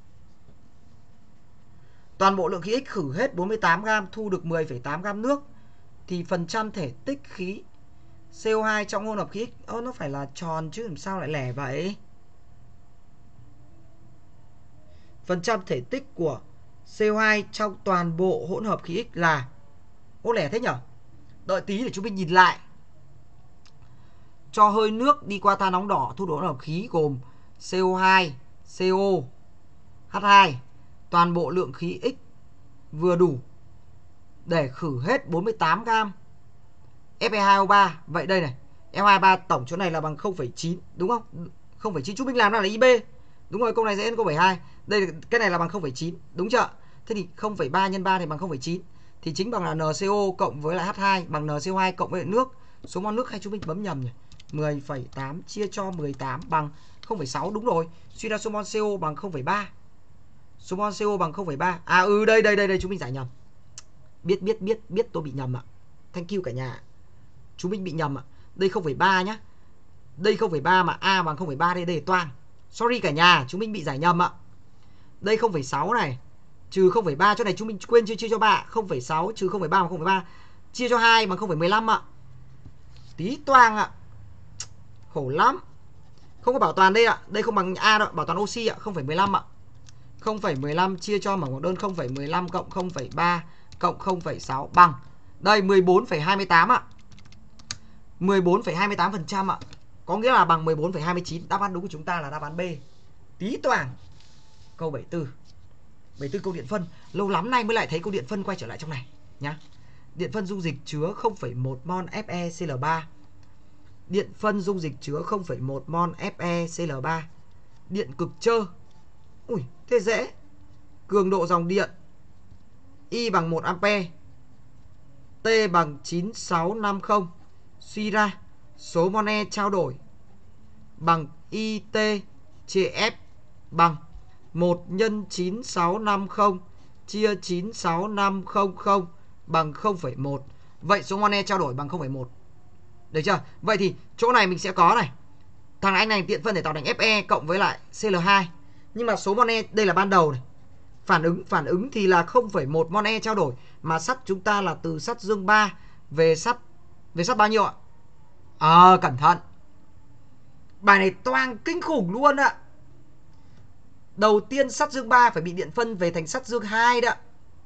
Toàn bộ lượng khí X khử hết bốn mươi tám gam, thu được mười phẩy tám gam nước thì phần trăm thể tích khí xê o hai trong hỗn hợp khí X, ơ nó phải là tròn chứ làm sao lại lẻ vậy? Phần trăm thể tích của xê o hai trong toàn bộ hỗn hợp khí X là, ô lẻ thế nhở? Đợi tí để chúng mình nhìn lại. Cho hơi nước đi qua than nóng đỏ thu được hỗn hợp khí gồm xê o hai, xê o, H hai. Toàn bộ lượng khí X vừa đủ để khử hết bốn mươi tám gam F e hai O ba. Vậy đây này, F hai O ba tổng chỗ này là bằng không phẩy chín, đúng không? không phẩy chín chúng mình làm ra là i bê. Đúng rồi, câu này sẽ n không phẩy hai. Đây cái này là bằng không phẩy chín, đúng chưa? Thế thì không phẩy ba nhân ba thì bằng không phẩy chín. Thì chính bằng là en xê o cộng với lại H hai bằng en xê o hai cộng với lại nước. Số mol nước hay chúng mình bấm nhầm nhỉ? mười phẩy tám chia cho mười tám bằng không phẩy sáu, đúng rồi. Suy ra số mol xê o bằng không phẩy ba. Số mol xê o bằng không phẩy ba. À ừ đây đây đây đây chúng mình giải nhầm. Biết biết biết biết tôi bị nhầm ạ. Thank you cả nhà. Chúng mình bị nhầm ạ. Đây không phẩy ba nhá. Đây không phẩy ba mà A bằng không phẩy ba đây đây toang. Sorry cả nhà, chúng mình bị giải nhầm ạ. Đây không phẩy sáu này trừ không phẩy ba, chỗ này chúng mình quên chưa chia cho ba. không phẩy sáu trừ không phẩy ba bằng không phẩy ba. Chia cho hai bằng không phẩy mười lăm ạ. Tí toang ạ. Khổ lắm. Không có bảo toàn đây ạ. Đây không bằng A đâu, bảo toàn oxy ạ, không phẩy mười lăm ạ. không phẩy mười lăm chia cho mảng đơn không phẩy mười lăm cộng không phẩy ba cộng không phẩy sáu bằng đây mười bốn phẩy hai mươi tám ạ. mười bốn phẩy hai mươi tám phần trăm ạ. Có nghĩa là bằng mười bốn phẩy hai mươi chín. Đáp án đúng của chúng ta là đáp án B. Tí toàng. Câu bảy mươi tư. bảy mươi tư câu điện phân. Lâu lắm nay mới lại thấy câu điện phân quay trở lại trong này nhá. Điện phân dung dịch chứa không phẩy một mol FeCl ba. Điện phân dung dịch chứa không phẩy một mol FeCl ba. Điện cực trơ. Ui, thế dễ. Cường độ dòng điện I bằng một ampere, T bằng chín sáu năm không. Suy ra số mol E trao đổi bằng i tê chia F bằng một nhân chín sáu năm không chia chín sáu năm không không bằng không phẩy một. Vậy số mol E trao đổi bằng không phẩy một. Được chưa? Vậy thì chỗ này mình sẽ có này. Thằng anh này điện phân để tạo thành Fe cộng với lại xê lờ hai. Nhưng mà số mol E đây là ban đầu này. Phản ứng phản ứng thì là không phẩy một mol E trao đổi, mà sắt chúng ta là từ sắt dương ba về sắt về sắt bao nhiêu ạ? Ờ à, cẩn thận. Bài này toang kinh khủng luôn ạ. Đầu tiên sắt dương ba phải bị điện phân về thành sắt dương hai đó.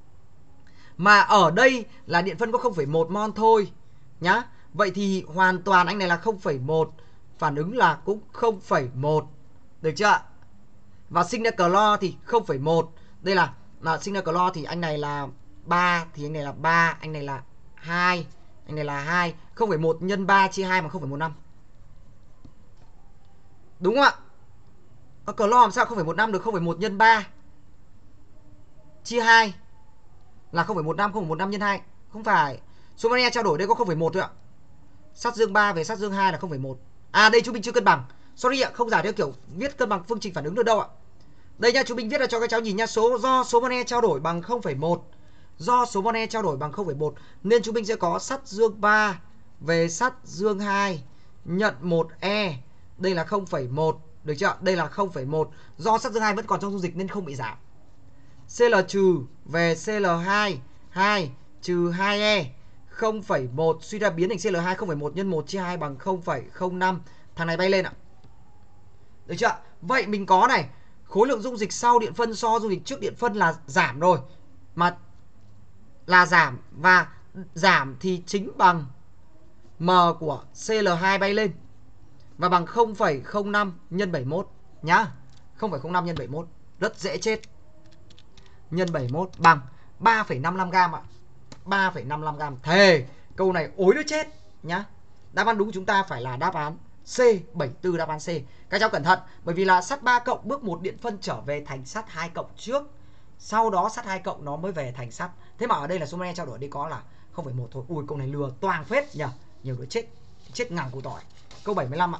Mà ở đây là điện phân có không phẩy một mol thôi nhá. Vậy thì hoàn toàn anh này là không phẩy một, phản ứng là cũng không phẩy một. Được chưa? Và sinh ra clo thì không phẩy một. Đây là là sinh ra clo thì anh này là ba thì anh này là ba, anh này là hai, anh này là hai. không phẩy một nhân ba chia hai bằng không phẩy một năm. Đúng không ạ? À, clo làm sao không phẩy một năm được? không phẩy một nhân ba chia hai là không phẩy một năm, không phẩy một năm nhân hai. Không phải. Số mol E trao đổi đây có không phẩy một thôi ạ. Sắt dương ba về sắt dương hai là không phẩy một. À đây chúng mình chưa cân bằng. Sorry ạ, không giải theo kiểu viết cân bằng phương trình phản ứng được đâu ạ. Đây nha, chúng mình viết ra cho các cháu nhìn nha. Số do số mol E trao đổi bằng không phẩy một. Do số mol E trao đổi bằng không phẩy một nên chúng mình sẽ có sắt dương ba về sắt dương hai nhận một E. Đây là không phẩy một, được chưa? Đây là không phẩy một. Do sắt dương hai vẫn còn trong dung dịch nên không bị giảm. xê lờ trừ về xê lờ hai, hai trừ hai E, không phẩy một suy ra biến thành xê lờ hai, không phẩy một nhân một chia hai bằng không phẩy không năm. Thằng này bay lên ạ. Được chưa? Vậy mình có này, khối lượng dung dịch sau điện phân so dung dịch trước điện phân là giảm rồi. Mà là giảm, và giảm thì chính bằng M của xê lờ hai bay lên và bằng không phẩy không năm nhân bảy mươi mốt nhá. không phẩy không năm nhân bảy mươi mốt rất dễ chết. Nhân bảy mươi mốt bằng ba phẩy năm mươi lăm gam ạ. ba phẩy năm mươi lăm gam. Thề câu này ối nó chết nhá. Đáp án đúng của chúng ta phải là đáp án C, bảy mươi tư, đáp án C. Các cháu cẩn thận, bởi vì là sắt ba cộng bước một điện phân trở về thành sắt hai cộng trước. Sau đó sắt hai cộng nó mới về thành sắt. Thế mà ở đây là số men trao đổi đi có là không phẩy một thôi. Ui câu này lừa toang phết nhỉ. Nhiều đứa chết, chết ngằng củ tỏi. Câu bảy mươi lăm ạ.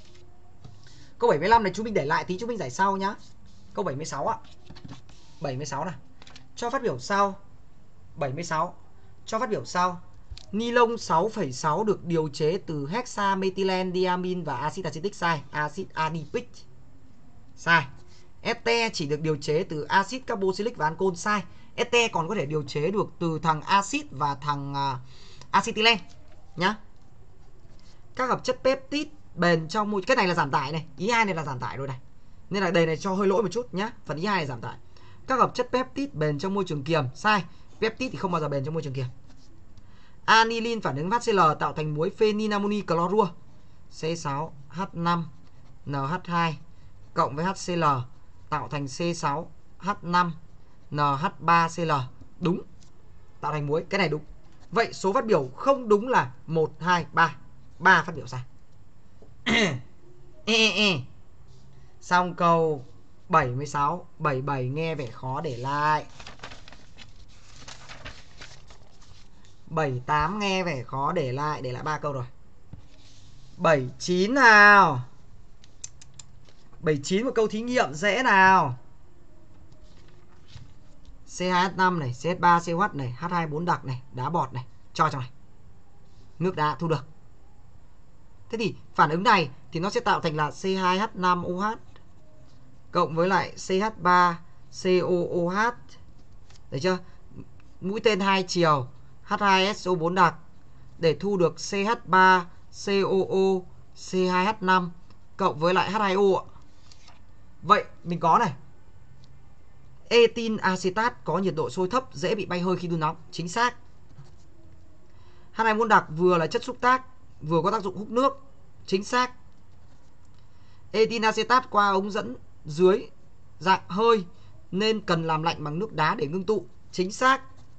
Câu bảy mươi lăm này chúng mình để lại tí chúng mình giải sau nhá. Câu bảy mươi sáu ạ. bảy mươi sáu này. Cho phát biểu sau. bảy mươi sáu. Cho phát biểu sau. Ni lông sáu phẩy sáu được điều chế từ hexamethylene và axit acetic, sai. Axit adipic, sai. Este chỉ được điều chế từ axit carboxylic và ancol, sai. Este còn có thể điều chế được từ thằng axit và thằng uh, acetylene nhá. Các hợp chất peptide bền trong môi, cái này là giảm tải này, ý hai này là giảm tải rồi này. Nên là đây này cho hơi lỗi một chút nhá. Phần ý hai này giảm tải. Các hợp chất peptide bền trong môi trường kiềm, sai. Peptide thì không bao giờ bền trong môi trường kiềm. Aniline phản ứng HCl tạo thành muối phenylammoni clorua, C sáu H năm N H hai cộng với HCl tạo thành C sáu H năm N H ba C L. Đúng. Tạo thành muối, cái này đúng. Vậy số phát biểu không đúng là một, hai, ba. ba phát biểu sai. e, e, e. Xong câu bảy mươi sáu. bảy mươi bảy nghe vẻ khó, để lại. bảy mươi tám nghe vẻ khó, để lại. Để lại ba câu rồi. bảy mươi chín nào. bảy mươi chín một câu thí nghiệm dễ nào. C hai H năm này, C H ba C O H này, H hai bốn đặc này, đá bọt này, cho trong này. Nước đá thu được. Thế thì phản ứng này thì nó sẽ tạo thành là C hai H năm O H cộng với lại C H ba C O O H. Được chưa? Mũi tên hai chiều, H hai S O bốn đặc để thu được C H ba C O O C hai H năm cộng với lại H hai O ạ. Vậy mình có này, etin acetat có nhiệt độ sôi thấp, dễ bị bay hơi khi đun nóng, chính xác. H hai môn đặc vừa là chất xúc tác, vừa có tác dụng hút nước, chính xác. Etin acetat qua ống dẫn dưới dạng hơi nên cần làm lạnh bằng nước đá để ngưng tụ, chính xác.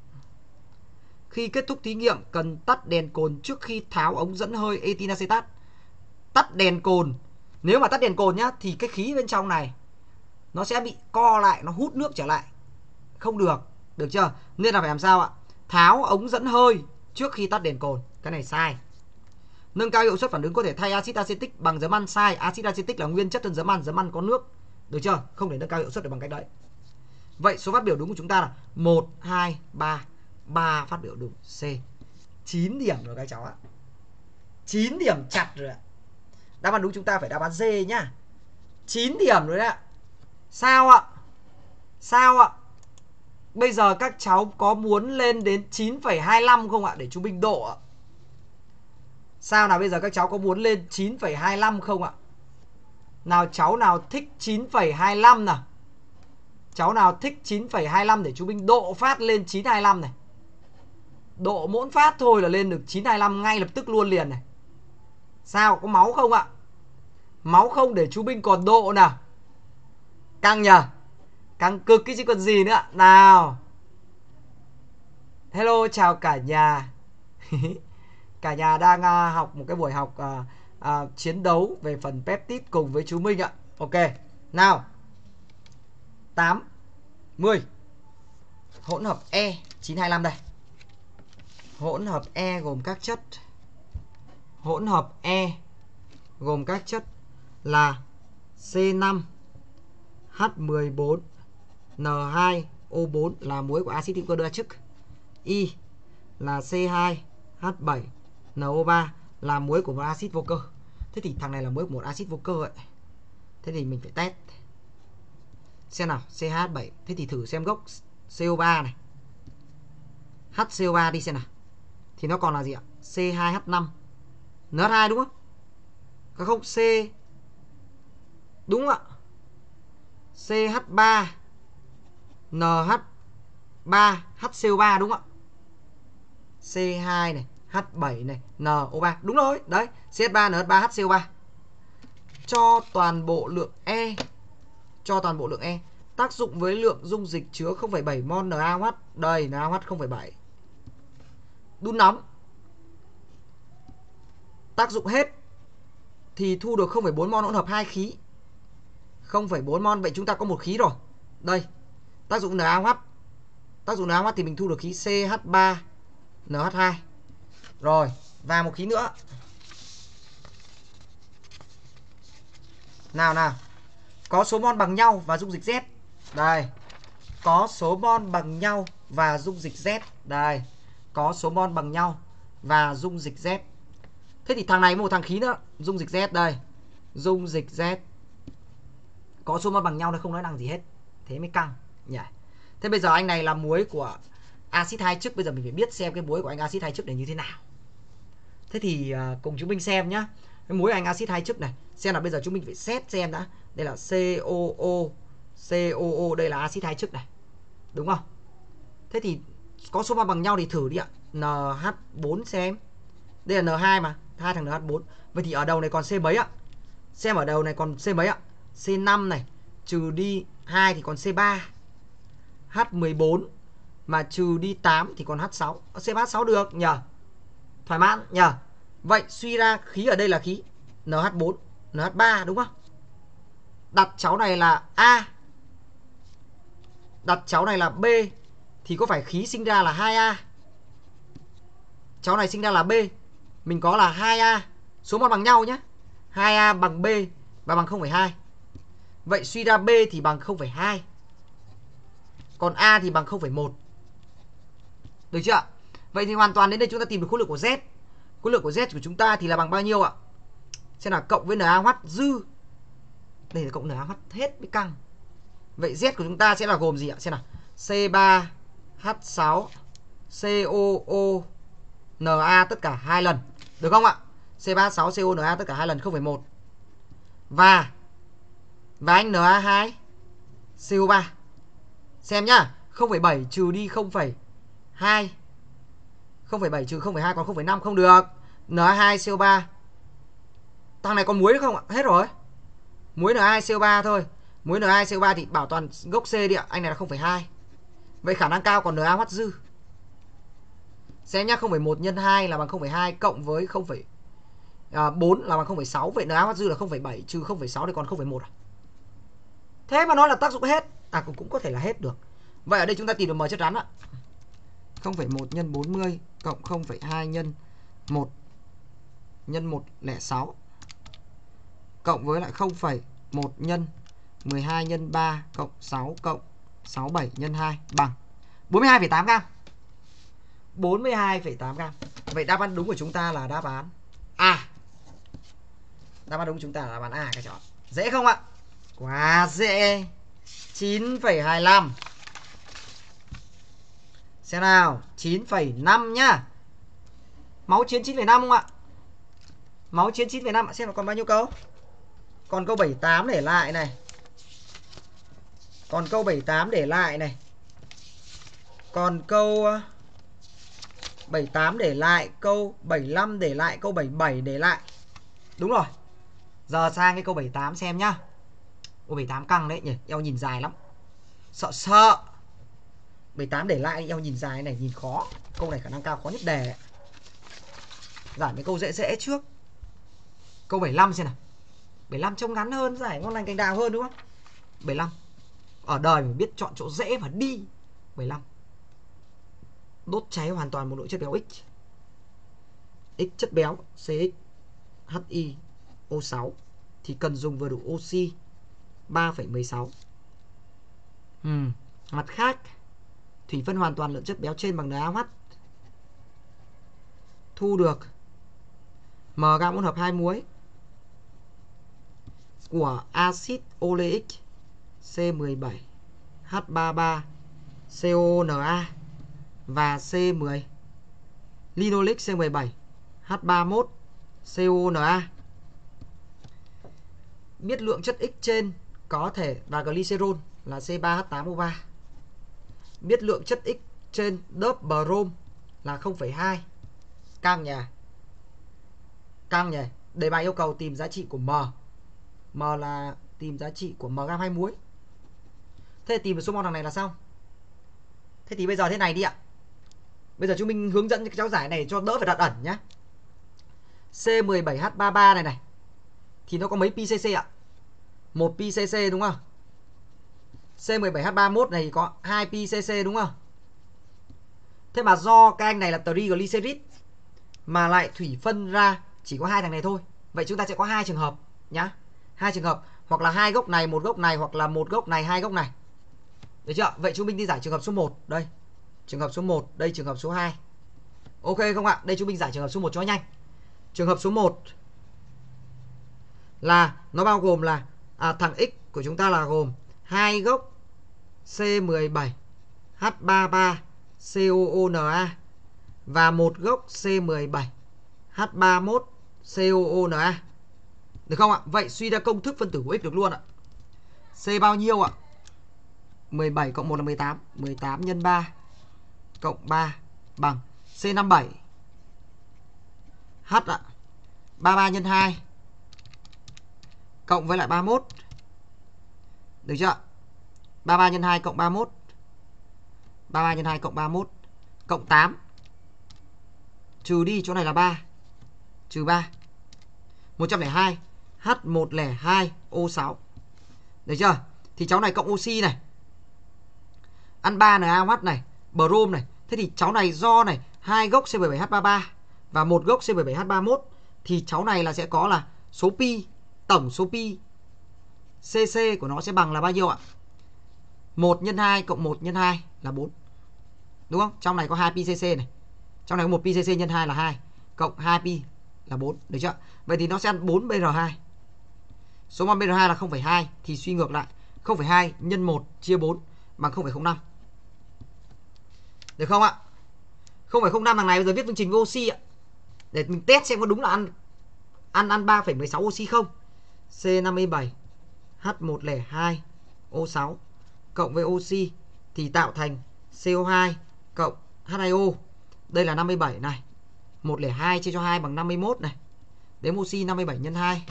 Khi kết thúc thí nghiệm cần tắt đèn cồn trước khi tháo ống dẫn hơi etin acetat. Tắt đèn cồn, nếu mà tắt đèn cồn nhá thì cái khí bên trong này nó sẽ bị co lại, nó hút nước trở lại, không được, được chưa? Nên là phải làm sao ạ? Tháo ống dẫn hơi trước khi tắt đèn cồn, cái này sai. Nâng cao hiệu suất phản ứng có thể thay axit acetic bằng giấm ăn, sai. Axit acetic là nguyên chất hơn giấm ăn, giấm ăn có nước, được chưa? Không thể nâng cao hiệu suất được bằng cách đấy. Vậy số phát biểu đúng của chúng ta là một, hai, ba. ba phát biểu đúng, C. chín điểm rồi các cháu ạ. chín điểm chặt rồi ạ. Đáp án đúng chúng ta phải đáp án D nhá. chín điểm rồi đấy ạ. Sao ạ? Sao ạ? Bây giờ các cháu có muốn lên đến chín phẩy hai lăm không ạ? Để chú Minh độ ạ. Sao nào, bây giờ các cháu có muốn lên chín phẩy hai lăm không ạ? Nào cháu nào thích chín phẩy hai lăm nào? Cháu nào thích chín phẩy hai lăm để chú Minh độ phát lên chín phẩy hai lăm này. Độ mỗi phát thôi là lên được chín phẩy hai lăm ngay lập tức luôn liền này. Sao, có máu không ạ? Máu không để chú Minh còn độ nào. Căng nhờ. Căng cực cái chứ còn gì nữa. Nào. Hello, chào cả nhà. Cả nhà đang uh, học một cái buổi học uh, uh, chiến đấu về phần peptide cùng với chú Minh ạ. Ok. Nào. tám mươi. Hỗn hợp E chín hai lăm đây. Hỗn hợp E gồm các chất. Hỗn hợp E gồm các chất là C năm H mười bốn N hai O bốn là muối của axit hữu cơ đưa chức. Y là C hai H bảy N O ba là muối của axit vô cơ. Thế thì thằng này là mới một axit vô cơ ấy. Thế thì mình phải test xem nào, C H bảy. Thế thì thử xem gốc C O ba này, H C O ba đi xem nào. Thì nó còn là gì ạ? C hai H năm N H hai đúng không? Có không? C đúng ạ. C H ba N H ba H C O ba đúng không ạ? C hai này, H bảy này, N O ba. Đúng rồi, đấy, C H ba N H ba H C O ba. Cho toàn bộ lượng E. Cho toàn bộ lượng E. Tác dụng với lượng dung dịch chứa không phẩy bảy mol NaOH. Đây, NaOH không phẩy bảy. Đun nóng. Tác dụng hết thì thu được không phẩy bốn mol hỗn hợp hai khí. không phẩy bốn mol, vậy chúng ta có một khí rồi. Đây, tác dụng NaOH. Tác dụng NaOH thì mình thu được khí C H ba N H hai. Rồi, và một khí nữa. Nào nào. Có số mol bằng nhau và dung dịch Z. Đây. Có số mol bằng nhau và dung dịch Z. Đây. Có số mol bằng nhau và dung dịch Z. Thế thì thằng này một thằng khí nữa, dung dịch Z đây. Dung dịch Z. Có số mol bằng nhau, nó không nói năng gì hết. Thế mới căng nhỉ. Thế bây giờ anh này là muối của axit hai chức, bây giờ mình phải biết xem cái muối của anh axit hai chức này như thế nào. Thế thì uh, cùng chúng mình xem nhá. Cái muối anh axit hai chức này, xem là bây giờ chúng mình phải xét xem đã. Đây là C O O, C O O, đây là axit hai chức này. Đúng không? Thế thì có số mol bằng nhau thì thử đi ạ. N H bốn xem. Đây là N hai mà, hai thằng N H bốn. Vậy thì ở đầu này còn C mấy ạ? Xem ở đầu này còn C mấy ạ? C năm này, trừ đi hai thì còn C ba. H mười bốn mà trừ đi tám thì còn H sáu. C ba H sáu được nhờ. Thoải mãn nhờ. Vậy suy ra khí ở đây là khí N H bốn, N H ba đúng không? Đặt cháu này là A, đặt cháu này là B, thì có phải khí sinh ra là hai A. Cháu này sinh ra là B, mình có là hai A. Số mol bằng nhau nhé. hai A bằng B và bằng không phẩy hai. Vậy suy ra B thì bằng không phẩy hai, còn A thì bằng không phẩy một. Được chưa? Vậy thì hoàn toàn đến đây chúng ta tìm được khối lượng của Z. Khối lượng của Z của chúng ta thì là bằng bao nhiêu ạ? Xem là cộng với NaOH dư. Đây là cộng NaOH hết mới căng. Vậy Z của chúng ta sẽ là gồm gì ạ? Xem nào. C ba H sáu C O O Na tất cả hai lần. Được không ạ? C ba H sáu C O Na tất cả hai lần không phẩy một. Và Và anh N A hai C O ba. Xem nhá. không phẩy bảy trừ đi không phẩy hai. không phẩy bảy trừ không phẩy hai còn không phẩy năm không được. N A hai C O ba. Thằng này còn muối không ạ? Hết rồi. Muối N A hai C O ba thôi. Muối N A hai C O ba thì bảo toàn gốc C đi ạ. Anh này là không phẩy hai. Vậy khả năng cao còn NaOH dư. Xem nhá, không phẩy một nhân hai là bằng không phẩy hai cộng với không phẩy bốn là bằng không phẩy sáu. Vậy NaOH dư là không phẩy bảy trừ không phẩy sáu thì còn không phẩy một à? Thế mà nói là tác dụng hết. À cũng, cũng có thể là hết được. Vậy ở đây chúng ta tìm được M chất rắn ạ. không phẩy một nhân bốn mươi cộng không phẩy hai nhân một nhân một lẻ sáu cộng với lại không phẩy một nhân mười hai nhân ba cộng sáu cộng sáu mươi bảy nhân hai bằng bốn mươi hai phẩy tám gam. bốn mươi hai phẩy tám gam. Vậy đáp án đúng của chúng ta là đáp án A. Đáp án đúng của chúng ta là đáp án A các chọn. Dễ không ạ? Quá dễ. chín phẩy hai lăm. Xem nào, chín phẩy năm nhá. Máu chiến chín phẩy năm không ạ? Máu chiến chín phẩy năm, xem là còn bao nhiêu câu? Còn câu bảy mươi tám để lại này. Còn câu bảy mươi tám để lại này. Còn câu bảy mươi tám để lại, câu bảy mươi lăm để lại, câu bảy mươi bảy để lại. Đúng rồi. Giờ sang cái câu bảy mươi tám xem nhá. Ô bảy mươi tám căng đấy nhỉ, eo nhìn dài lắm. Sợ sợ. bảy mươi tám để lại, eo nhìn dài này, nhìn khó. Câu này khả năng cao khó nhất đề. Giải mấy câu dễ dễ trước. Câu bảy mươi lăm xem nào. bảy mươi lăm trông ngắn hơn, giải ngon lành cành đào hơn đúng không? bảy mươi lăm. Ở đời mình biết chọn chỗ dễ và đi. bảy mươi lăm. Đốt cháy hoàn toàn một lượng chất béo X. X chất béo C X H I O sáu thì cần dùng vừa đủ oxy ba phẩy mười sáu. Hmm. Mặt khác, thủy phân hoàn toàn lượng chất béo trên bằng NaOH. Thu được M gam hỗn hợp hai muối của axit oleic C mười bảy H ba mươi ba C O N A và C mười linoleic C mười bảy H ba mươi mốt C O N A. Biết lượng chất X trên có thể và glycerol là C ba H tám O ba. Biết lượng chất X trên đớp brom là không phẩy hai. Căng nhỉ? Căng nhỉ? Đề bài yêu cầu tìm giá trị của M. M là tìm giá trị của M gam hai muối. Thế tìm được số mol thằng này là xong. Thế thì bây giờ thế này đi ạ. Bây giờ chúng mình hướng dẫn cái cháu giải này cho đỡ phải đặt ẩn nhé. C mười bảy H ba mươi ba này này thì nó có mấy pi cc ạ? một pi cc đúng không? C mười bảy H ba mươi mốt này thì có hai pi cc đúng không? Thế mà do cái anh này là triglycerid mà lại thủy phân ra chỉ có hai thằng này thôi. Vậy chúng ta sẽ có hai trường hợp nhá. Hai trường hợp, hoặc là hai gốc này, một gốc này, hoặc là một gốc này, hai gốc này. Được chưa? Vậy chúng mình đi giải trường hợp số một. Đây. Trường hợp số một, đây trường hợp số hai. Ok không ạ? Đây chúng mình giải trường hợp số một cho nhanh. Trường hợp số một là nó bao gồm là à, thằng X của chúng ta là gồm hai gốc C mười bảy H ba mươi ba C O O N A và một gốc C mười bảy H ba mươi mốt C O O N A. Được không ạ? Vậy suy ra công thức phân tử của X được luôn ạ. C bao nhiêu ạ? mười bảy cộng một là mười tám. mười tám nhân ba cộng ba bằng C năm mươi bảy. H ạ. ba mươi ba nhân hai cộng với lại ba mươi mốt. Được chưa? ba mươi ba nhân hai cộng ba mươi mốt. ba mươi ba nhân hai cộng ba mươi mốt cộng tám. Trừ đi chỗ này là ba. Trừ ba. một trăm lẻ hai. H một không hai O sáu. Được chưa? Thì cháu này cộng oxy này. Ăn ba N A O H này, brom này. Thế thì cháu này do này hai gốc C mười bảy H ba mươi ba và một gốc C mười bảy H ba mươi mốt thì cháu này là sẽ có là số pi, tổng số pi cc của nó sẽ bằng là bao nhiêu ạ? một nhân hai cộng một nhân hai là bốn. Đúng không? Trong này có hai pi cc này. Trong này có một pi cc nhân hai là hai cộng hai pi là bốn, được chưa? Vậy thì nó sẽ ăn bốn B R hai. Số mol B R hai là không phẩy hai thì suy ngược lại, không phẩy hai nhân một chia bốn bằng không phẩy không năm. Được không ạ? không phẩy không năm thằng này bây giờ viết phương trình với oxy ạ. Để mình test xem có đúng là ăn ăn ăn ba phẩy mười sáu oxy không. C năm mươi bảy H một không hai O sáu cộng với oxy thì tạo thành C O hai cộng H hai O. Đây là năm mươi bảy này. một không hai chia cho hai bằng năm mươi mốt này. Đếm oxy năm mươi bảy nhân hai.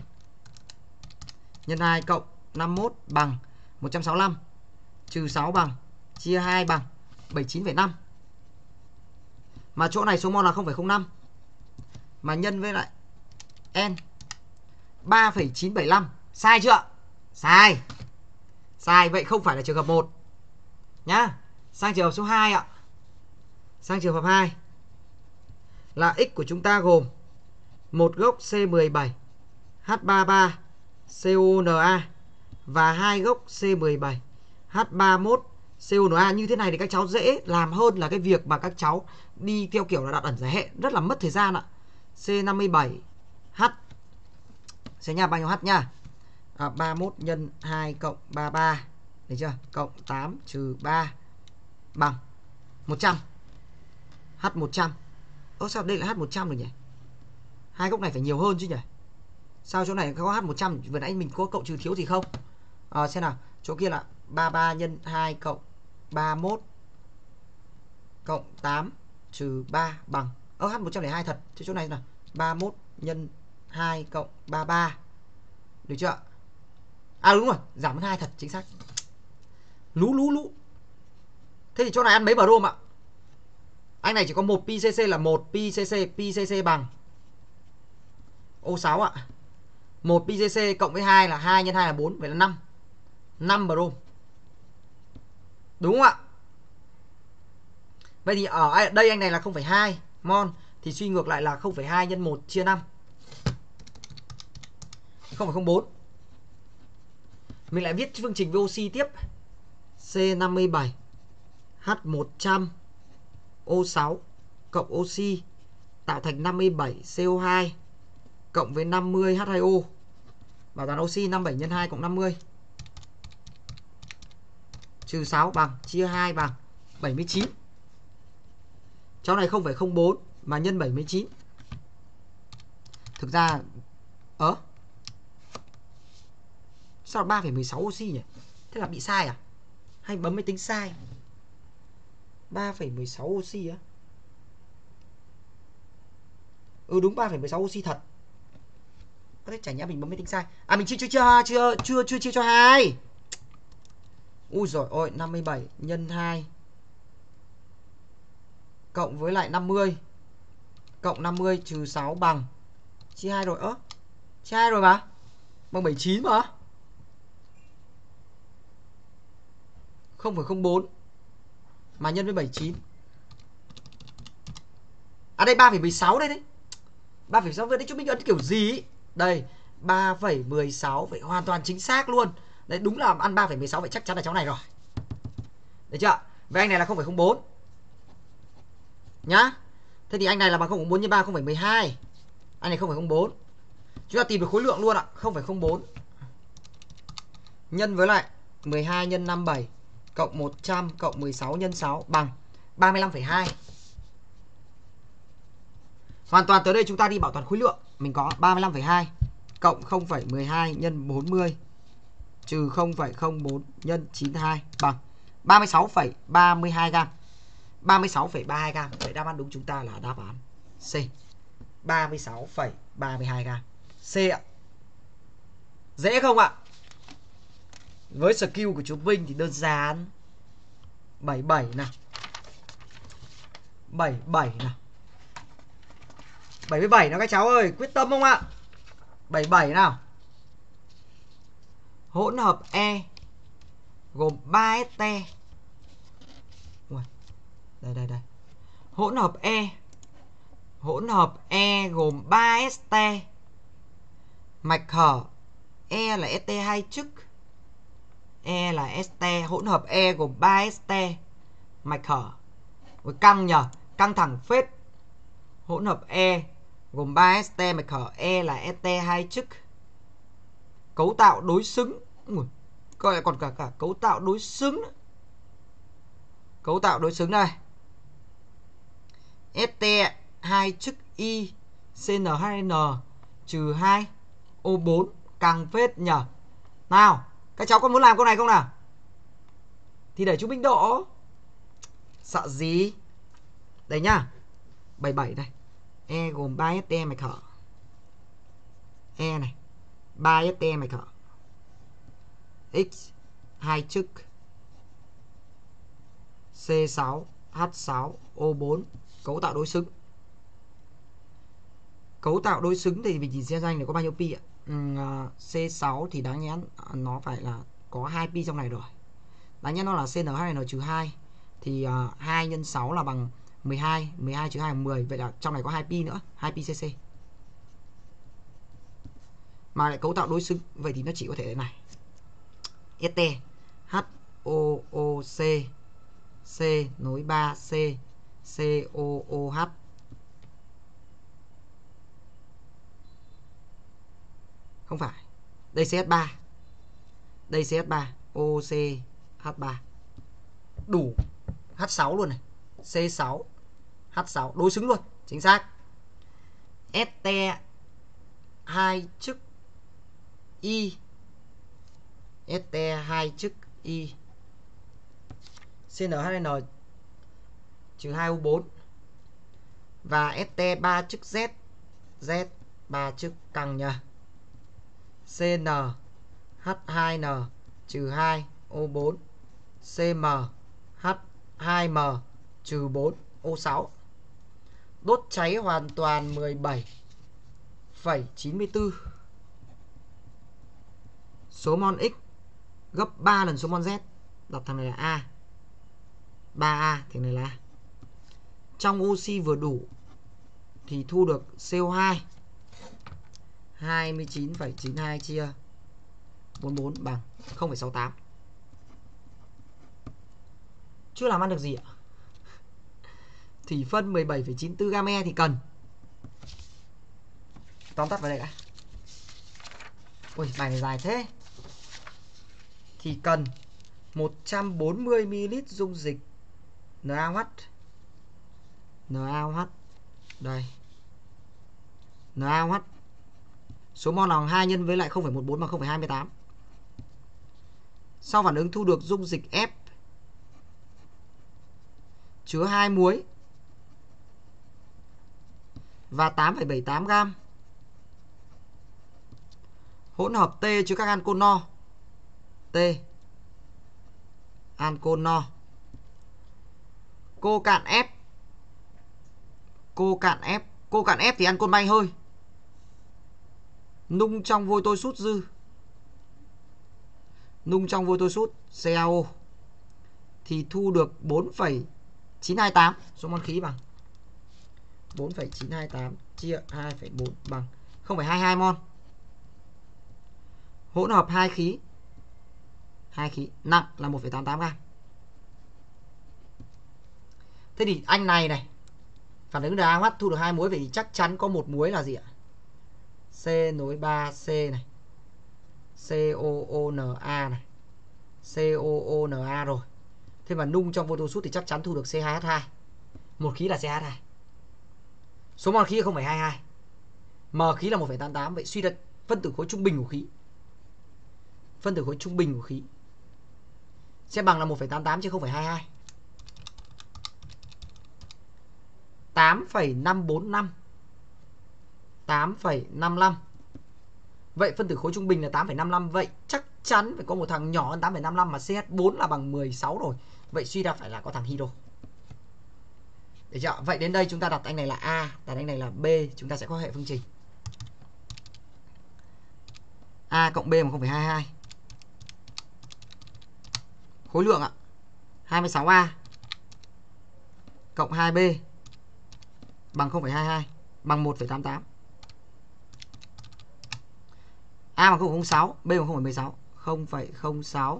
Nhân hai cộng năm mươi mốt bằng một trăm sáu mươi lăm. Trừ sáu bằng chia hai bằng bảy mươi chín phẩy năm. Mà chỗ này số mol là không phẩy không năm. Mà nhân với lại N ba phẩy chín bảy lăm. Sai chưa? Sai. Sai, vậy không phải là trường hợp một nhá. Sang trường hợp số hai ạ. Sang trường hợp hai là X của chúng ta gồm một gốc C mười bảy H ba mươi ba C O N A và hai gốc C mười bảy H ba mươi mốt C O N A. Như thế này thì các cháu dễ làm hơn là cái việc mà các cháu đi theo kiểu là đặt ẩn giải hệ, rất là mất thời gian ạ. C năm mươi bảy H sẽ nhà bao nhiêu H nha? À, ba mươi mốt nhân hai cộng ba mươi ba, được chưa? Cộng tám trừ ba bằng một trăm. H một trăm. Ơ sao đây là H một trăm rồi nhỉ? Hai gốc này phải nhiều hơn chứ nhỉ? Sao chỗ này có H một trăm? Vừa nãy mình có cộng trừ thiếu gì không? À, xem nào. Chỗ kia là ba mươi ba nhân hai cộng ba mươi mốt cộng tám trừ ba bằng. Ơ H một trăm lẻ hai thật. Chứ chỗ này là ba mươi mốt nhân hai cộng ba mươi ba. Được chưa? À đúng rồi, giảm hai thật, chính xác. Lú lú lú. Thế thì chỗ này ăn mấy brom ạ? Anh này chỉ có một pi cc là một pi cc, pi cc bằng O sáu ạ. một pi cc cộng với hai là hai nhân hai là bốn, vậy là năm. năm brom. Đúng không ạ? Vậy thì ở đây anh này là không phẩy hai mol thì suy ngược lại là không phẩy hai nhân một chia năm. không phẩy không bốn. Mình lại viết phương trình với oxy tiếp. C năm mươi bảy H một trăm O sáu cộng oxy tạo thành năm mươi bảy C O hai cộng với năm mươi H hai O Bảo toàn oxy năm mươi bảy nhân hai cộng năm mươi. Trừ sáu bằng, chia hai bằng bảy mươi chín. Trong này không phải không bốn mà nhân bảy mươi chín. Thực ra ớ sao là ba phẩy mười sáu oxy nhỉ? Thế là bị sai à? Hay bấm máy tính sai? ba phẩy mười sáu oxy á? Ừ đúng, ba phẩy mười sáu oxy thật. Có thể chả nhẽ mình bấm máy tính sai. À mình chưa chưa chưa chưa chưa chưa chia cho hai. Ui rồi ôi, năm mươi bảy nhân hai cộng với lại năm mươi cộng năm mươi trừ sáu bằng chia hai rồi. Ơ, chia hai rồi mà. Bằng bảy mươi chín mà. không phẩy không bốn mà nhân với bảy mươi chín. À đây ba phẩy mười sáu đây đấy. ba phẩy mười sáu vừa đấy chúng mình ấn kiểu gì ý? Đây, ba phẩy mười sáu vậy hoàn toàn chính xác luôn. Đấy đúng là ăn ba phẩy mười sáu vậy chắc chắn là cháu này rồi. Được chưa? Vậy anh này là không phẩy không bốn. Nhá. Thế thì anh này là bằng không phẩy không bốn nhân ba không phẩy mười hai. Anh này không phẩy không bốn. Chúng ta tìm được khối lượng luôn ạ. không phẩy không bốn nhân với lại mười hai nhân năm mươi bảy cộng một trăm cộng mười sáu nhân sáu bằng ba mươi lăm phẩy hai. Hoàn toàn tới đây chúng ta đi bảo toàn khối lượng. Mình có ba mươi lăm phẩy hai cộng không phẩy mười hai nhân bốn mươi trừ không phẩy không bốn nhân chín mươi hai bằng ba mươi sáu phẩy ba mươi hai gam. ba mươi sáu phẩy ba mươi hai gam. Vậy đáp án đúng chúng ta là đáp án C. ba mươi sáu phẩy ba mươi hai gam. C ạ. Dễ không ạ? Với skill của chú Vinh thì đơn giản. bảy mươi bảy nào. bảy mươi bảy nào. bảy mươi bảy nào các cháu ơi, quyết tâm không ạ? bảy mươi bảy nào. Hỗn hợp E gồm ba este. Đây đây đây. Hỗn hợp E. Hỗn hợp E gồm ba este. Mạch hở E là este hai chức. E là este, hỗn hợp E gồm ba este. Mạch hở. Với căng nhờ, căng thẳng phết. Hỗn hợp E gồm ba este, mạch hở E là este hai chức. Cấu tạo đối xứng. Ui, gọi là còn cả cả cấu tạo đối xứng nữa. Cấu tạo đối xứng đây. este hai chức Y xê en hai en trừ hai O bốn, càng phết nhờ. Nào, các cháu có muốn làm câu này không nào? Thì để chú Minh Độ. Sợ gì? Đây nhá. bảy mươi bảy đây. E gồm ba este mạch hở. E này, ba este mạch hở. X hai chức C sáu H sáu O bốn, cấu tạo đối xứng. Cấu tạo đối xứng thì mình nhìn xem danh này có bao nhiêu pi ạ? Ừ, C sáu thì đáng nhẽ nó phải là có hai pi trong này rồi. Đáng nhẽ nó là xê en hai en trừ hai thì uh, hai nhân sáu là bằng mười hai, mười hai trừ hai là mười, vậy là trong này có hai pi nữa, hai pi cc. Mà lại cấu tạo đối xứng, vậy thì nó chỉ có thể thế này. Este H O O C C nối ba C C O O H. Không phải. Đây xê hát ba. Đây xê hát ba O C H ba. Đủ H sáu luôn này. C sáu H sáu đối xứng luôn, chính xác. Este hai chức Y. Este hai chức Y xê en hai en trừ hai O bốn. Và este ba chức Z. Z ba chức căng nha. xê en H hai en trừ hai O bốn. xê em H hai M trừ bốn O sáu. Đốt cháy hoàn toàn mười bảy phẩy chín mươi tư. Số mol X gấp ba lần số mol Z. Đặt thằng này là A. ba A thì này là A. Trong oxy vừa đủ thì thu được xê o hai hai mươi chín phẩy chín hai chia bốn mươi bốn bằng không phẩy sáu tám. Chưa làm ăn được gì ạ? Thủy phân mười bảy phẩy chín tư gam E thì cần. Tóm tắt vào đây đã. Ui, bài này dài thế. Thì cần một trăm bốn mươi mi li lít dung dịch NaOH. NaOH. Đây. NaOH. Số mol nào hai nhân với lại không phẩy một bốn bằng không phẩy hai tám. Sau phản ứng thu được dung dịch F chứa hai muối và tám phẩy bảy tám gam hỗn hợp T chứa các ancol no. T ancol no. Cô cạn F. Cô cạn F. Cô cạn F thì ancol bay hơi. Nung trong vôi tôi sút dư. Nung trong vôi tôi sút xê a o thì thu được bốn phẩy chín hai tám. Số mol khí bằng bốn phẩy chín hai tám chia hai phẩy bốn bằng không phẩy hai hai mol. Hỗn hợp hai khí. Hai khí nặng là một phẩy tám tám gam. Thế thì anh này này, phản ứng NaOH thu được hai muối, vậy thì chắc chắn có một muối là gì ạ? C nối ba C này. COONA này. COONA rồi. Thế mà nung trong vô tô sút thì chắc chắn thu được C hai H hai. Một khí là C hai H hai. Số mol khí là không phẩy hai hai. M khí là một phẩy tám tám. Vậy suy ra phân tử khối trung bình của khí. Phân tử khối trung bình của khí sẽ bằng là một phẩy tám tám chứ không phẩy hai hai. tám phẩy năm bốn năm. tám phẩy năm lăm. Vậy phân tử khối trung bình là tám phẩy năm lăm. Vậy chắc chắn phải có một thằng nhỏ hơn tám phẩy năm lăm mà C H bốn là bằng mười sáu rồi. Vậy suy ra phải là có thằng hydro. Được chưa? Vậy đến đây chúng ta đặt anh này là A, đặt anh này là B, chúng ta sẽ có hệ phương trình. A cộng B bằng không phẩy hai hai. Khối lượng ạ. hai mươi sáu A cộng hai B bằng không phẩy hai hai bằng một phẩy tám tám. A bằng không phẩy không sáu, B bằng không phẩy mười sáu. không phẩy không sáu.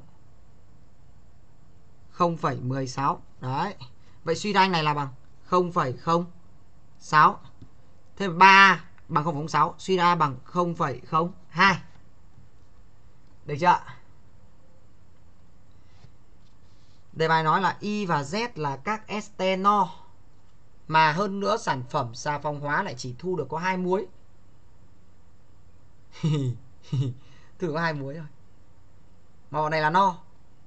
không phẩy mười sáu. Đấy. Vậy suy ra anh này là bằng không phẩy không sáu. Thế ba bằng không phẩy không sáu, suy ra bằng không phẩy không hai. Được chưa? Đề bài nói là Y và Z là các ester no, mà hơn nữa sản phẩm xà phòng hóa lại chỉ thu được có hai muối. Thử có hai muối thôi. Mà bọn này là no.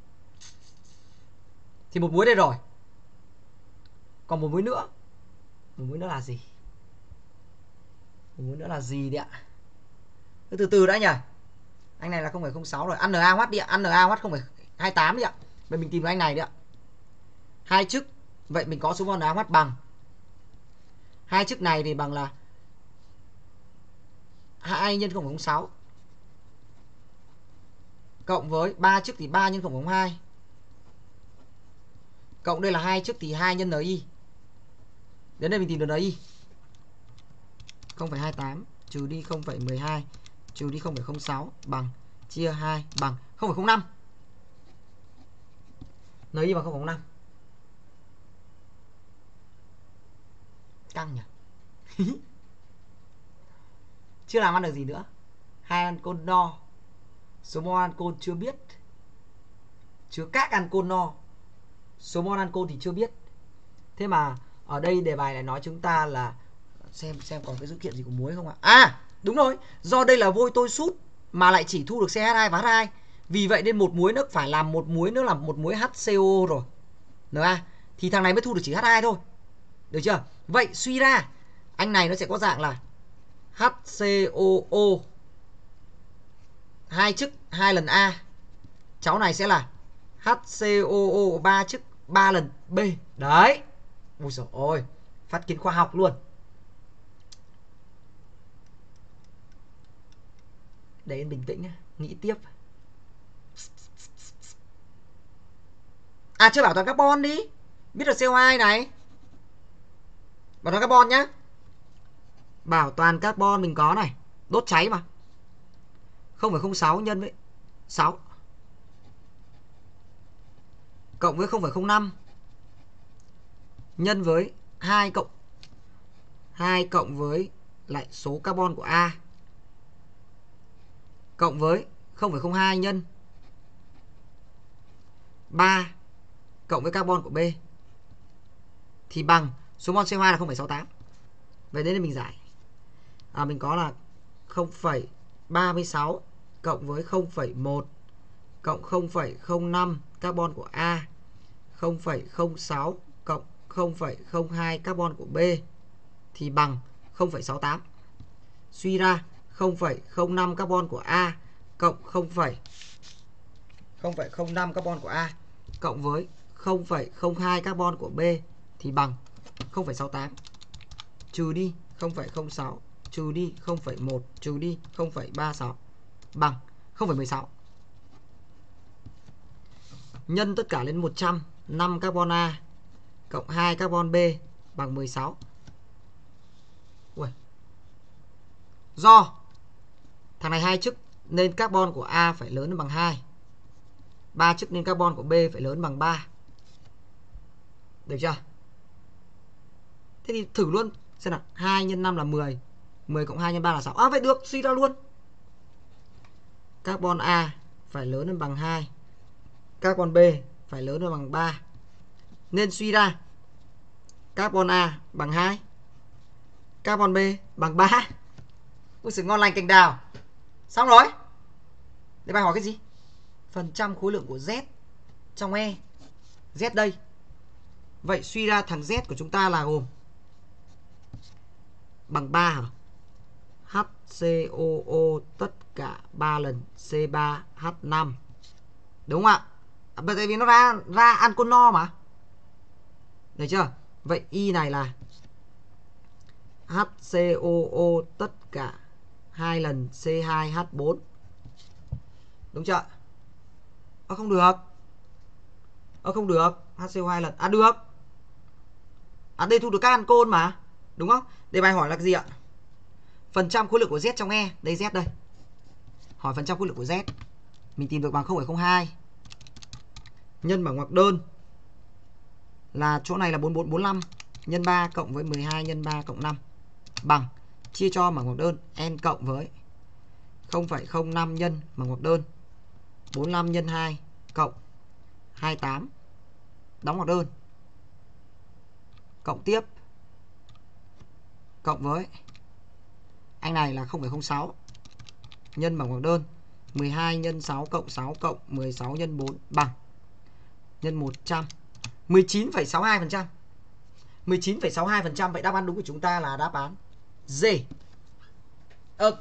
Thì một muối đây rồi. Còn một muối nữa. Một muối nữa là gì? Một muối nữa là gì đấy ạ? Từ từ đã nhỉ. Anh này là không phẩy không sáu rồi. Ăn NaOH đi ạ. Ăn NaOH không phẩy hai tám đi ạ. Vậy mình tìm được anh này đấy ạ. Hai chức. Vậy mình có số mol NaOH bằng. Hai chức này thì bằng là hai nhân không phẩy không sáu. Cộng với ba chức thì ba nhân không phẩy không hai. Cộng đây là hai chức thì hai nhân Ni. Đến đây mình tìm được Ni. không phẩy hai tám trừ đi không phẩy mười hai trừ đi không phẩy không sáu bằng chia hai bằng không phẩy không năm. Ni bằng không phẩy không năm. Căng nhỉ. Chưa làm ăn được gì nữa. Hai ancol no. Số mol ancol chưa biết. Chứa các ancol no. Số mol ancol thì chưa biết. Thế mà ở đây đề bài lại nói chúng ta là xem xem còn cái dữ kiện gì của muối không ạ? À, đúng rồi. Do đây là vôi tôi sút mà lại chỉ thu được C H hai và H hai. Vì vậy nên một muối nữa phải làm một muối nữa là một muối HCO rồi. Na thì thằng này mới thu được chỉ H hai thôi. Được chưa? Vậy suy ra anh này nó sẽ có dạng là HCOO hai chức hai lần A. Cháu này sẽ là HCOO ba chức ba lần B. Đấy. Ôi giời ơi, phát kiến khoa học luôn. Để em bình tĩnh nhé, nghĩ tiếp. À, chưa bảo toàn carbon đi. Biết được C O hai này. Bảo toàn carbon nhá. Bảo toàn carbon mình có này. Đốt cháy mà. không phẩy không sáu nhân với sáu. Cộng với không phẩy không năm. Nhân với hai cộng hai cộng với lại số carbon của A. cộng với không phẩy không hai nhân ba cộng với carbon của B thì bằng số mol xê o hai là không phẩy sáu tám. Vậy đấy là mình giải. À, mình có là không phẩy ba mươi sáu cộng với không phẩy một cộng không phẩy không năm carbon của A, không phẩy không sáu cộng không phẩy không hai carbon của B thì bằng không phẩy sáu tám. Suy ra không phẩy không năm carbon của A cộng không phẩy không năm carbon của A cộng với không phẩy không hai carbon của B thì bằng không phẩy sáu tám. Trừ đi không phẩy không sáu, trừ đi không phẩy một, trừ đi không phẩy ba sáu bằng không phẩy mười sáu. Nhân tất cả lên một trăm, năm carbon A cộng hai carbon B bằng mười sáu. Ui. Do thằng này hai chức nên carbon của A phải lớn hơn bằng hai. ba chức nên carbon của B phải lớn bằng ba. Được chưa? Thế thì thử luôn xem nào, hai nhân năm là mười, mười cộng hai nhân ba là sáu. À vậy được, suy ra luôn. Carbon A phải lớn hơn bằng hai, carbon B phải lớn hơn bằng ba. Nên suy ra carbon A bằng hai, carbon B bằng ba. Ui sự ngon lành cành đào. Xong rồi. Để bài hỏi cái gì? Phần trăm khối lượng của Z trong E. Z đây. Vậy suy ra thằng Z của chúng ta là gồm bằng ba hả? HCOO tất cả ba lần C ba H năm. Đúng không ạ? À, bởi vì nó ra ra anconor mà. Được chưa? Vậy Y này là HCOO tất cả hai lần C hai H bốn. Đúng chưa? Ơ không được. Ơ không được. hát xê o hai lần. À được. À đây thu được các ancol mà. Đúng không? Đề bài hỏi là cái gì ạ? Phần trăm khối lượng của Z trong E. Đây Z đây. Hỏi phần trăm khối lượng của Z. Mình tìm được bằng không phẩy không hai. Nhân bằng ngoặc đơn. Là chỗ này là bốn bốn bốn lăm nhân ba cộng với mười hai nhân ba cộng năm. Bằng. Chia cho bằng ngoặc đơn. N cộng với không phẩy không năm nhân bằng ngoặc đơn. bốn mươi lăm nhân hai cộng hai mươi tám. Đóng ngoặc đơn. Cộng tiếp. Cộng với anh này là không phẩy không sáu nhân bằng ngoặc đơn mười hai nhân sáu cộng sáu cộng mười sáu nhân bốn bằng nhân một trăm. mười chín phẩy sáu hai phần trăm. mười chín phẩy sáu hai phần trăm. Vậy đáp án đúng của chúng ta là đáp án D. Ok.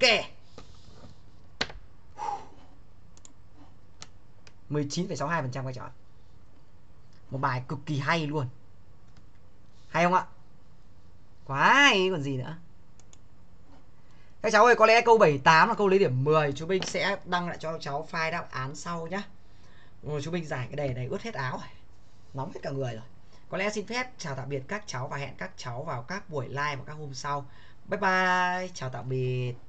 mười chín phẩy sáu hai phần trăm các cháu. Một bài cực kỳ hay luôn. Hay không ạ? Quá hay còn gì nữa. Các cháu ơi, có lẽ câu bảy mươi tám là câu lấy điểm mười. Chú Minh sẽ đăng lại cho các cháu file đáp án sau nhá. Rồi chú Minh giải cái đề này ướt hết áo rồi. Nóng hết cả người rồi. Có lẽ xin phép chào tạm biệt các cháu và hẹn các cháu vào các buổi live vào các hôm sau. Bye bye. Chào tạm biệt.